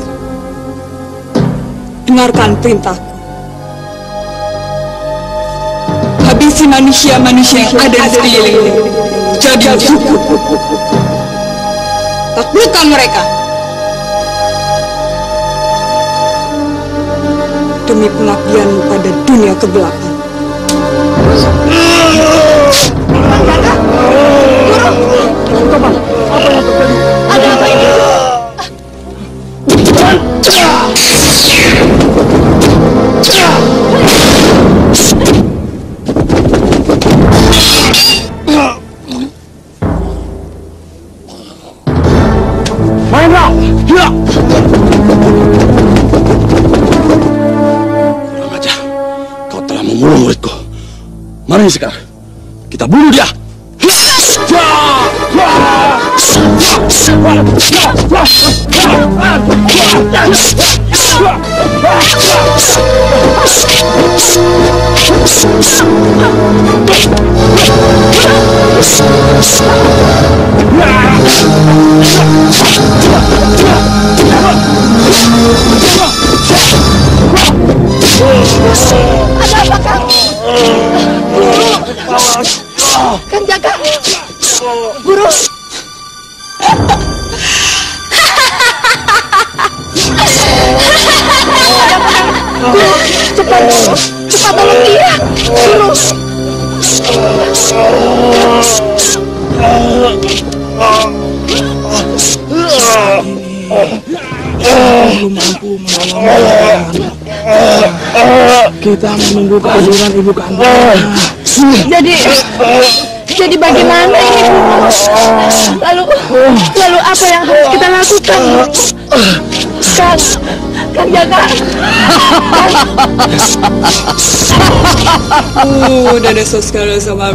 Speaker 15: dengarkan perintahku. Habisi manusia-manusia yang ada di sekeliling ini. Jadi cukup. Taklukkan mereka. Demi pengabdian pada dunia kegelapan.
Speaker 6: Teman, apa yang terjadi? Ada apa ini?
Speaker 11: Mahendra, dia. Kurang ajar, kau telah membunuh muridku. Mari sekarang kita bunuh dia.
Speaker 3: Ada apa, Kang? Kang Jaka, Guru. Cepat tolong dia, Guru.
Speaker 7: Belum mampu menolong. Kita menunggu kehadiran ibu kandung.
Speaker 3: Jadi bagaimana ini, Guru? Lalu apa yang harus kita lakukan? Kang Jaka.
Speaker 6: Dan esos sekali sama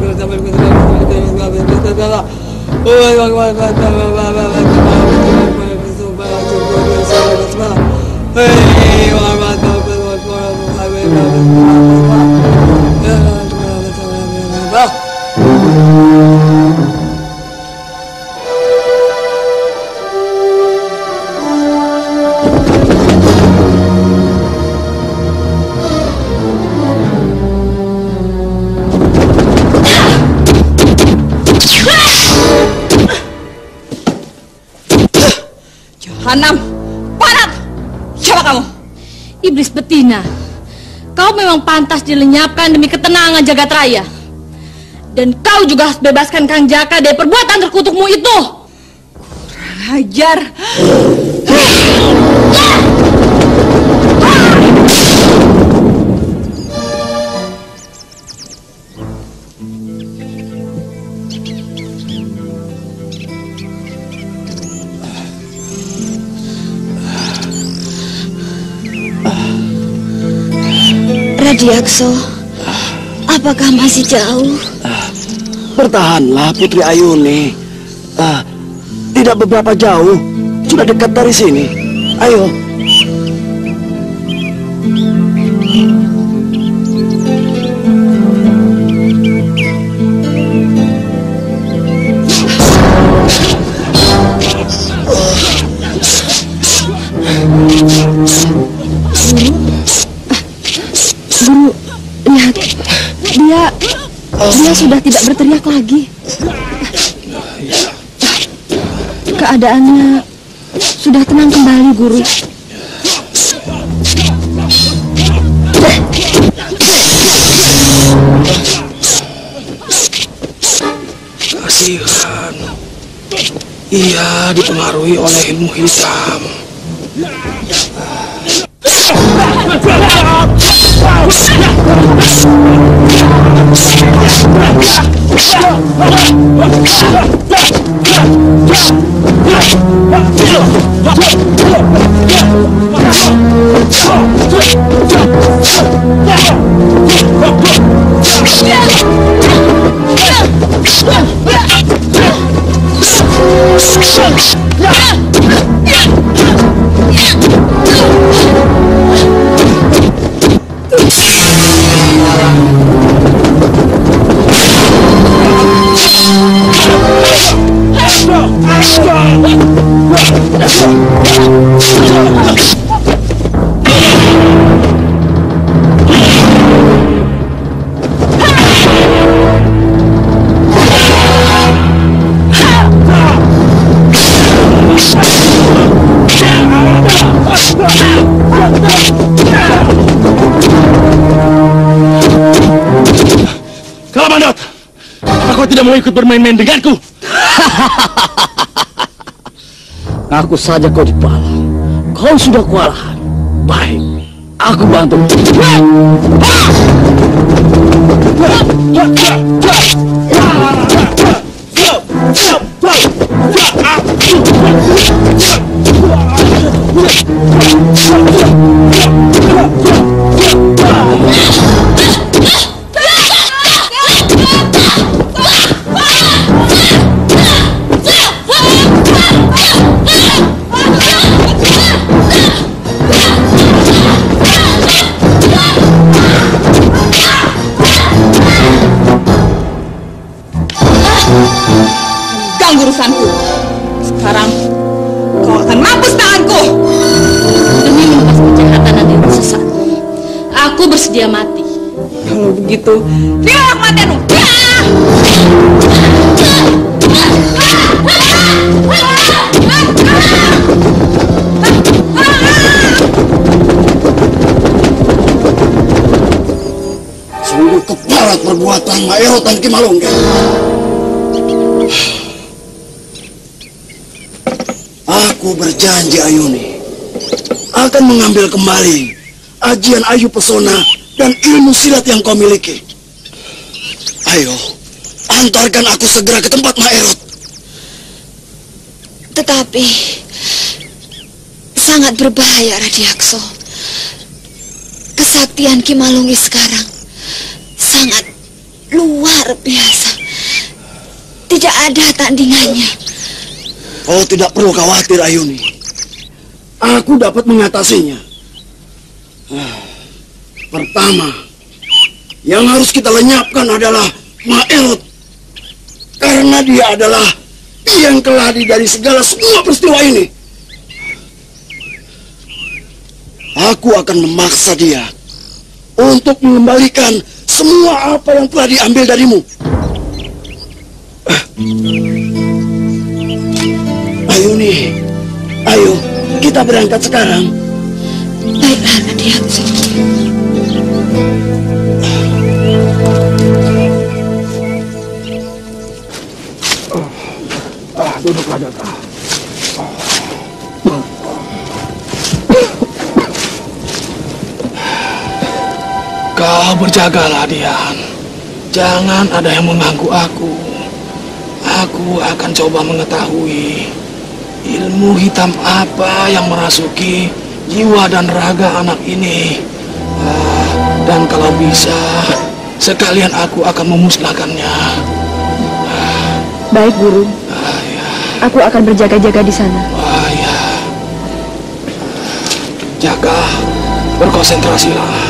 Speaker 3: Hanam, parat! Siapa kamu? Iblis betina. Kau memang pantas dilenyapkan demi ketenangan jagat raya. Dan kau juga harus bebaskan Kang Jaka dari perbuatan terkutukmu itu. Kurang ajar.
Speaker 5: Radiakso, apakah masih jauh?
Speaker 12: Bertahanlah Putri Ayuni. Tidak beberapa jauh, sudah dekat dari sini. Ayo.
Speaker 5: Guru, lihat, dia sudah tidak berteriak lagi. Keadaannya sudah tenang kembali, Guru.
Speaker 7: Kasihan, ia dipengaruhi oleh ilmu hitam.
Speaker 4: Kalamandot, apa kau tidak mau ikut bermain-main denganku?
Speaker 17: Aku saja kau dipala. Kau sudah kewalahan. Baik, aku bantu.
Speaker 3: Ganggu urusanku. Sekarang kau akan mampus tanganku. Demi melepas kejahatan dan ilmu sesatku, aku bersedia mati. Kalau begitu, terimalah kematianmu.
Speaker 12: Sungguh keparat perbuatan Maero dan Kimalungge. Aku berjanji Ayuni akan mengambil kembali ajian Ayu Pesona dan ilmu silat yang kau miliki. Ayo, antarkan aku segera ke tempat Maerot.
Speaker 5: Tetapi sangat berbahaya, Radiakso. Kesaktian Ki Malungi sekarang sangat luar biasa. Tidak ada tandingannya.
Speaker 12: Kau tidak perlu khawatir, Ayuni. Aku dapat mengatasinya. Pertama, yang harus kita lenyapkan adalah Maelot. Karena dia adalah yang keladi dari semua peristiwa ini. Aku akan memaksa dia untuk mengembalikan semua apa yang telah diambil darimu. Ayuni, ayo kita berangkat sekarang.
Speaker 5: Baiklah, Radiakso.
Speaker 12: Duduklah, Data.
Speaker 7: Kau berjagalah, Dian. Jangan ada yang mengganggu aku. Aku akan coba mengetahui ilmu hitam apa yang merasuki jiwa dan raga anak ini. Dan kalau bisa, sekalian aku akan memusnahkannya.
Speaker 15: Baik, Guru. Aku akan berjaga-jaga di sana.
Speaker 7: Jaga, berkonsentrasilah.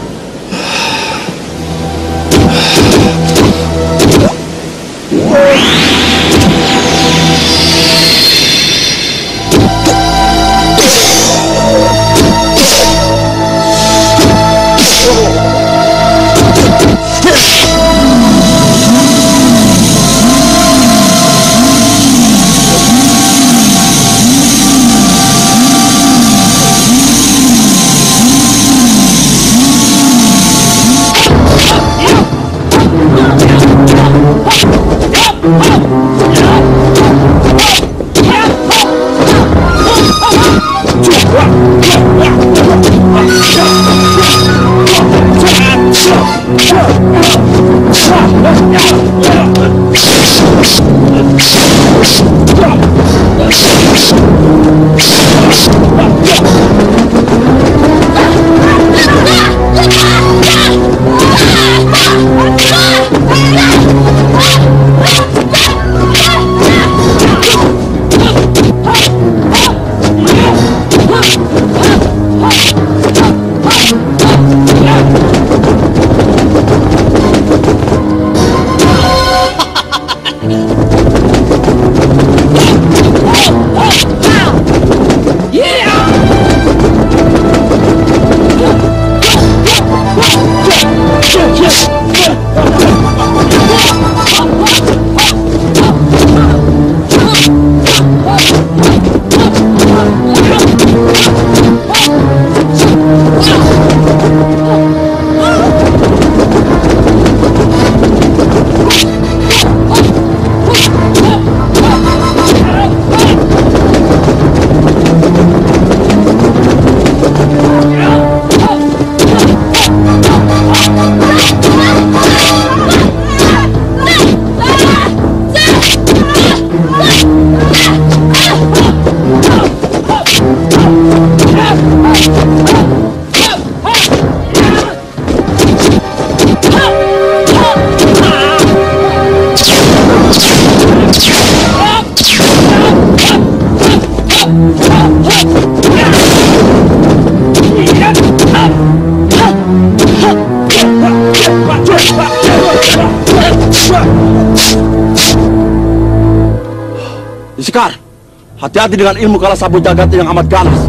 Speaker 16: Iskar, hati-hati dengan ilmu kala sabu jagat yang amat ganas.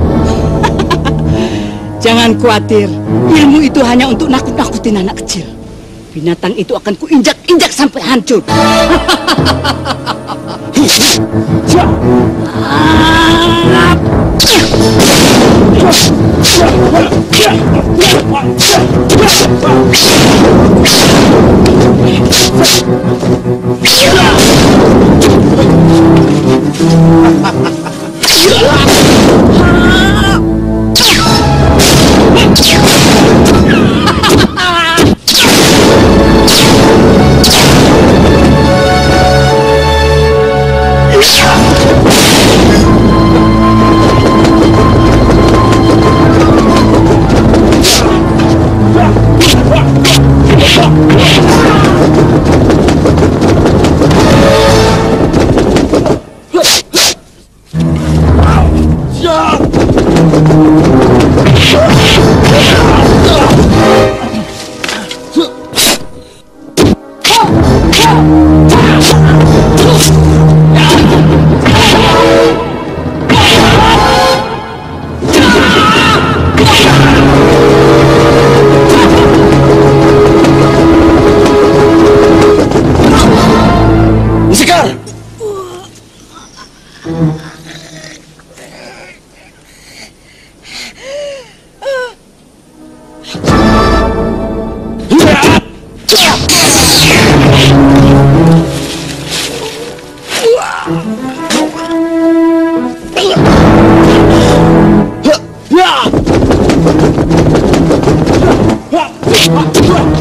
Speaker 6: Jangan khawatir, ilmu itu hanya untuk nakut-nakutin anak kecil. Binatang itu akan kuinjak-injak sampai hancur.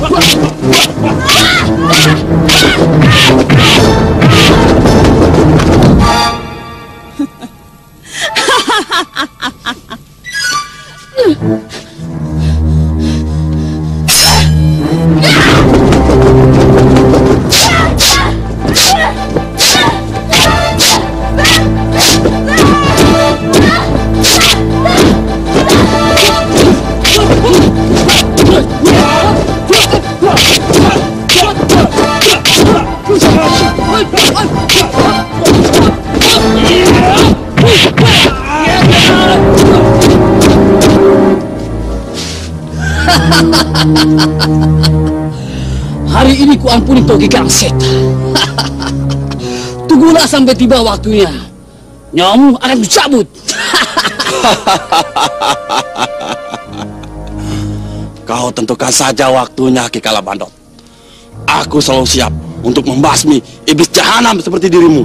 Speaker 17: Hari ini ku ampuni kau Ki Karang Seta. Tunggulah sampai tiba waktunya. Nyawamu akan dicabut.
Speaker 11: Kau tentukan saja waktunya, Ki Kalabandot. Aku selalu siap untuk membasmi iblis jahanam seperti dirimu.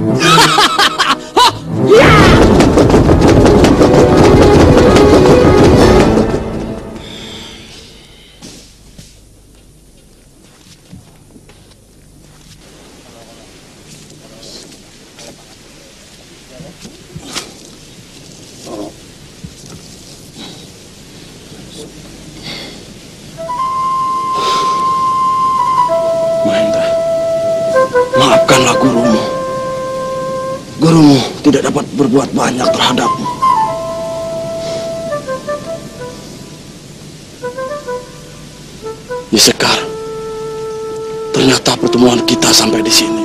Speaker 11: Maafkanlah gurumu. Gurumu tidak dapat berbuat banyak terhadapmu. Nyisekar, ternyata pertemuan kita sampai di sini.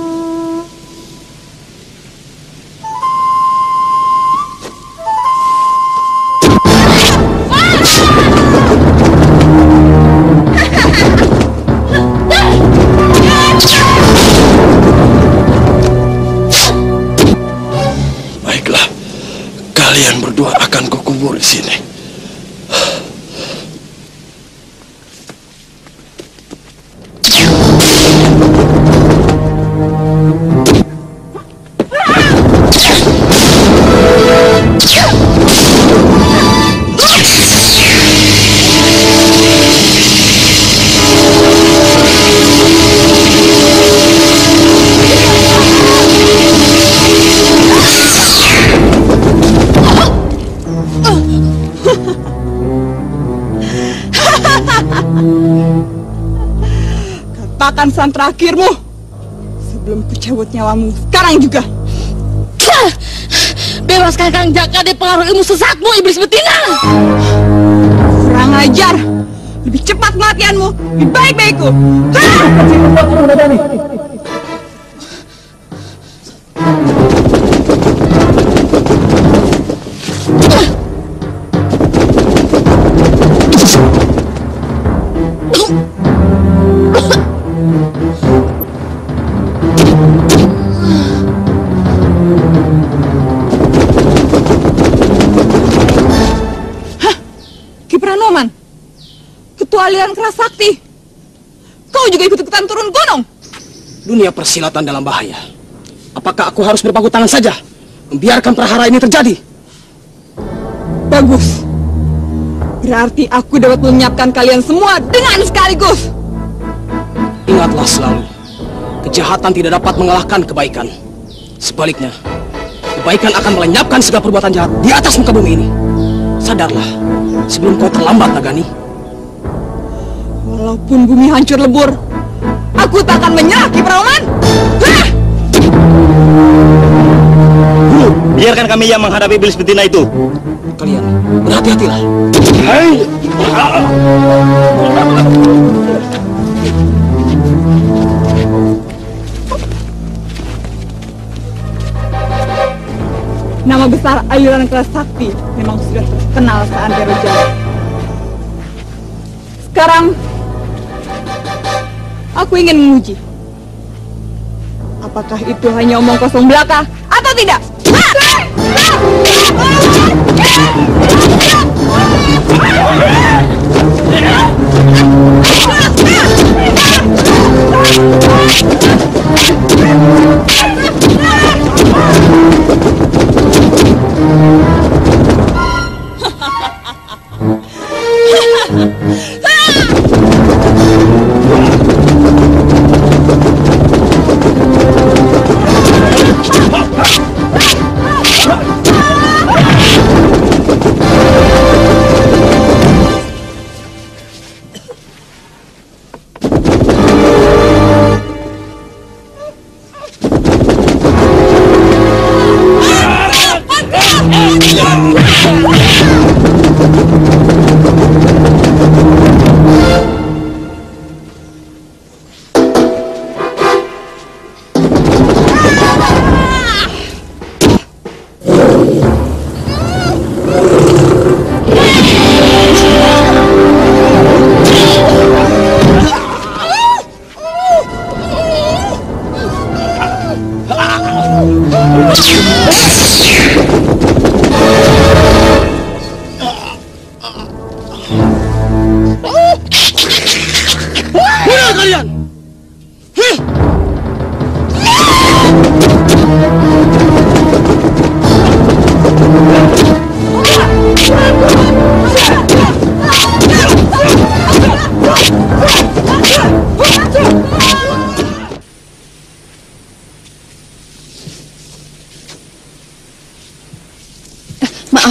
Speaker 11: Kalian berdua akan kukubur di sini.
Speaker 15: Katakan pesan terakhirmu sebelum kucabut nyawamu sekarang juga.
Speaker 3: Bebaskan Kang Jaka dari pengaruh ilmu sesatmu, iblis betina.
Speaker 15: Kurang ajar. Lebih cepat kematianmu, lebih baik baikku. Ketua aliran keras sakti. Kau juga ikut-ikutan turun gunung.
Speaker 18: Dunia persilatan dalam bahaya. Apakah aku harus berpangku tangan saja membiarkan perhara ini terjadi?
Speaker 15: Bagus. Berarti aku dapat menyiapkan kalian semua dengan sekaligus.
Speaker 18: Ingatlah selalu, kejahatan tidak dapat mengalahkan kebaikan. Sebaliknya, kebaikan akan melenyapkan segala perbuatan jahat di atas muka bumi ini. Sadarlah, sebelum kau terlambat, Nagani.
Speaker 15: Walaupun bumi hancur lebur, aku tak akan menyerah, Ki Prawoman.
Speaker 14: Guru, biarkan kami yang menghadapi iblis betina itu.
Speaker 18: Kalian berhati-hatilah.
Speaker 14: Hai.
Speaker 15: Nama besar aliran kelas sakti memang sudah terkenal seantero jalan. Sekarang aku ingin menguji, apakah itu hanya omong kosong belaka atau tidak?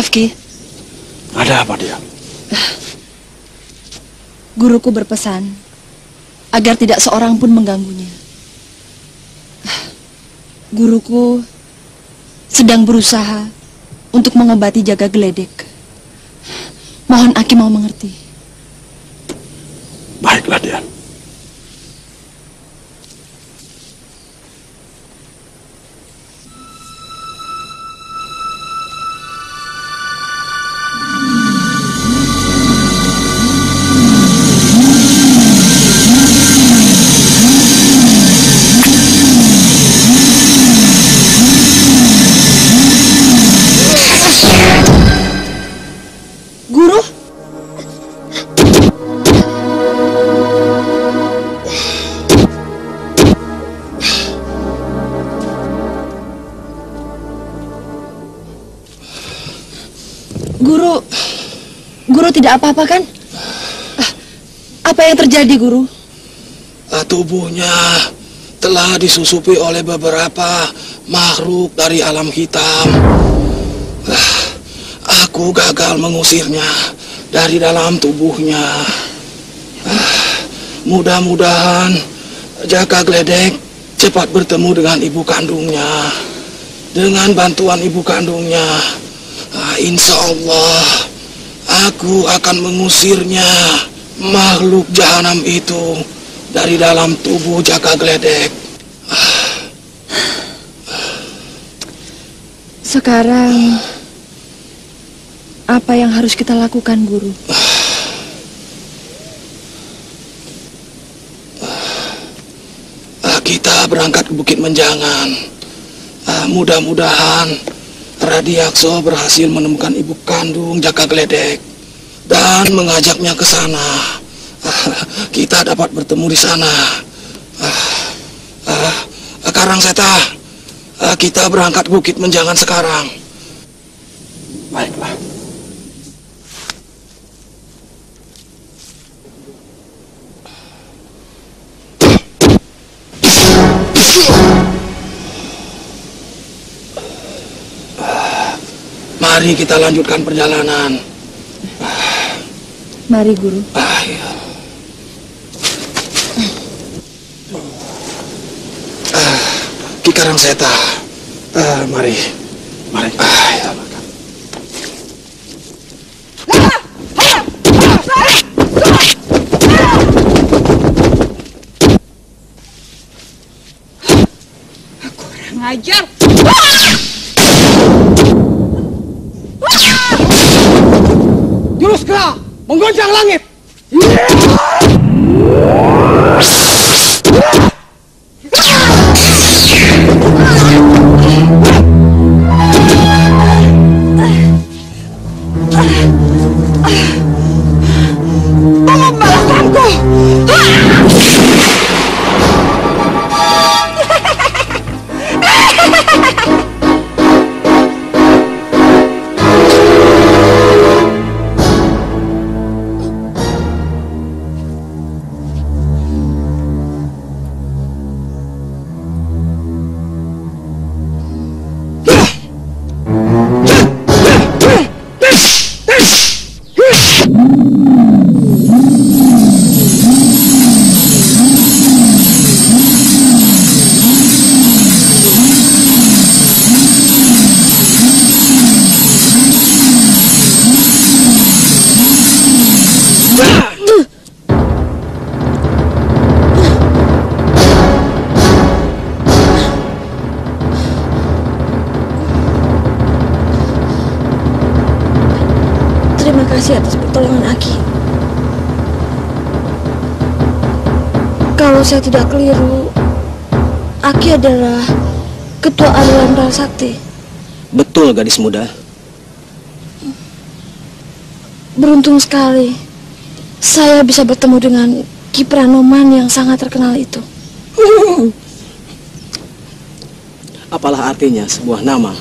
Speaker 5: Ki.
Speaker 7: Ada apa dia?
Speaker 5: Guruku berpesan agar tidak seorang pun mengganggunya. Guruku sedang berusaha untuk mengobati Jaga Geledek. Mohon Aki mau mengerti.
Speaker 7: Baiklah, Dian.
Speaker 5: Guru? Guru tidak apa-apa kan? Apa yang terjadi, Guru?
Speaker 12: Tubuhnya telah disusupi oleh beberapa makhluk dari alam hitam. Aku gagal mengusirnya dari dalam tubuhnya. Mudah-mudahan Jaga Geledek cepat bertemu dengan ibu kandungnya. Dengan bantuan ibu kandungnya, insya Allah aku akan mengusirnya, makhluk jahanam itu, dari dalam tubuh Jaga Geledek.
Speaker 5: Sekarang apa yang harus kita lakukan, Guru?
Speaker 12: Kita berangkat ke Bukit Menjangan. Mudah-mudahan Radiakso berhasil menemukan ibu kandung Jaga Geledek dan mengajaknya ke sana. Kita dapat bertemu di sana. Karangseta, kita berangkat ke Bukit Menjangan sekarang.
Speaker 7: Baiklah.
Speaker 12: Mari kita lanjutkan perjalanan.
Speaker 5: Mari, Guru.
Speaker 12: Ki Karangseta, mari. Mari.
Speaker 6: Kurang ajar. Jurus Kera menggoncang langit. Tolong balasanku.
Speaker 3: Terima kasih atas pertolongan Aki. Kalau saya tidak keliru, Aki adalah Ketua Aliran Prasakti.
Speaker 18: Betul, gadis muda.
Speaker 3: Beruntung sekali saya bisa bertemu dengan Ki Pranoman yang sangat terkenal itu.
Speaker 18: Apalah artinya sebuah nama?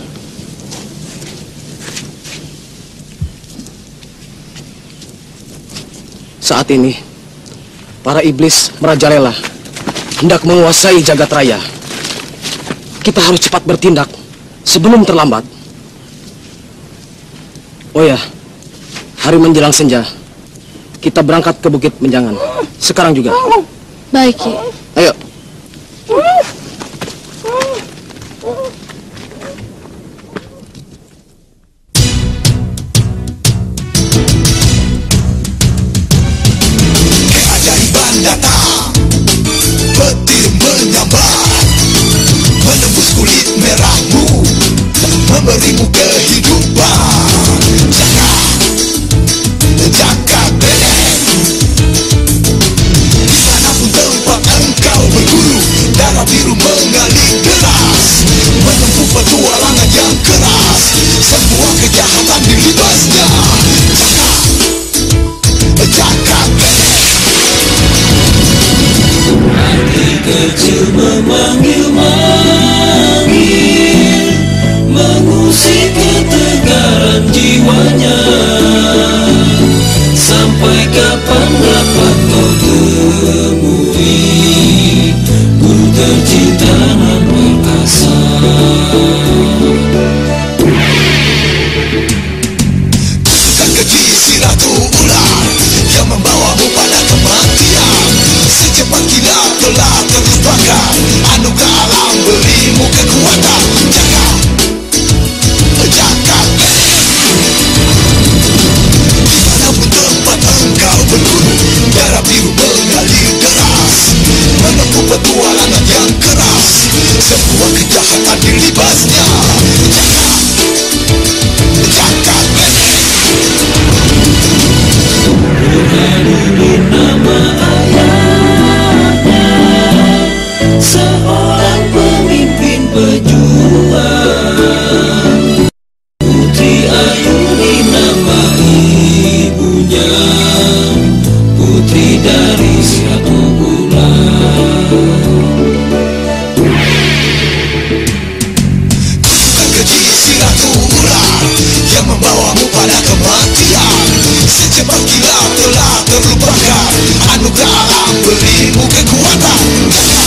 Speaker 18: Saat ini, para iblis merajalela, hendak menguasai jagat raya. Kita harus cepat bertindak sebelum terlambat. Oh ya, hari menjelang senja, kita berangkat ke Bukit Menjangan. Sekarang juga.
Speaker 3: Baik, Ki.
Speaker 18: Ayo.
Speaker 1: Keajaiban datang, petir menyambar, menembus kulit merahmu, memberimu kehidupan. Jaga benek, dimanapun tempat engkau berguru, darah biru mengalir deras, menempuh petualangan yang keras, semua kejahatan dilibasnya. Jaga benek.
Speaker 2: Hati kecil memanggil-manggil, mengusik ketegaran jiwanya. Sampai kapan dapat kau temui guru tercinta nan perkasa?
Speaker 1: Kutukan keji silatu ular yang membawamu pada kematian. Secepat kilat telah terus bakar, anugerah alam berimu kekuatan. Jaga dimanapun tempat engkau berguru, darah biru mengalir deras, menempuh petualangan yang keras, semua kejahatan dilibasnya. Jaga
Speaker 2: Menghadiri nama ayahnya, seorang pemimpin pejuang. Putri Ayuni nama ibunya, putri dari satu bulan.
Speaker 1: Kutukan keji silatu ular yang membawamu pada kematian. Secepat kilat telah terlupakan, anugerah alam berimu kekuatan.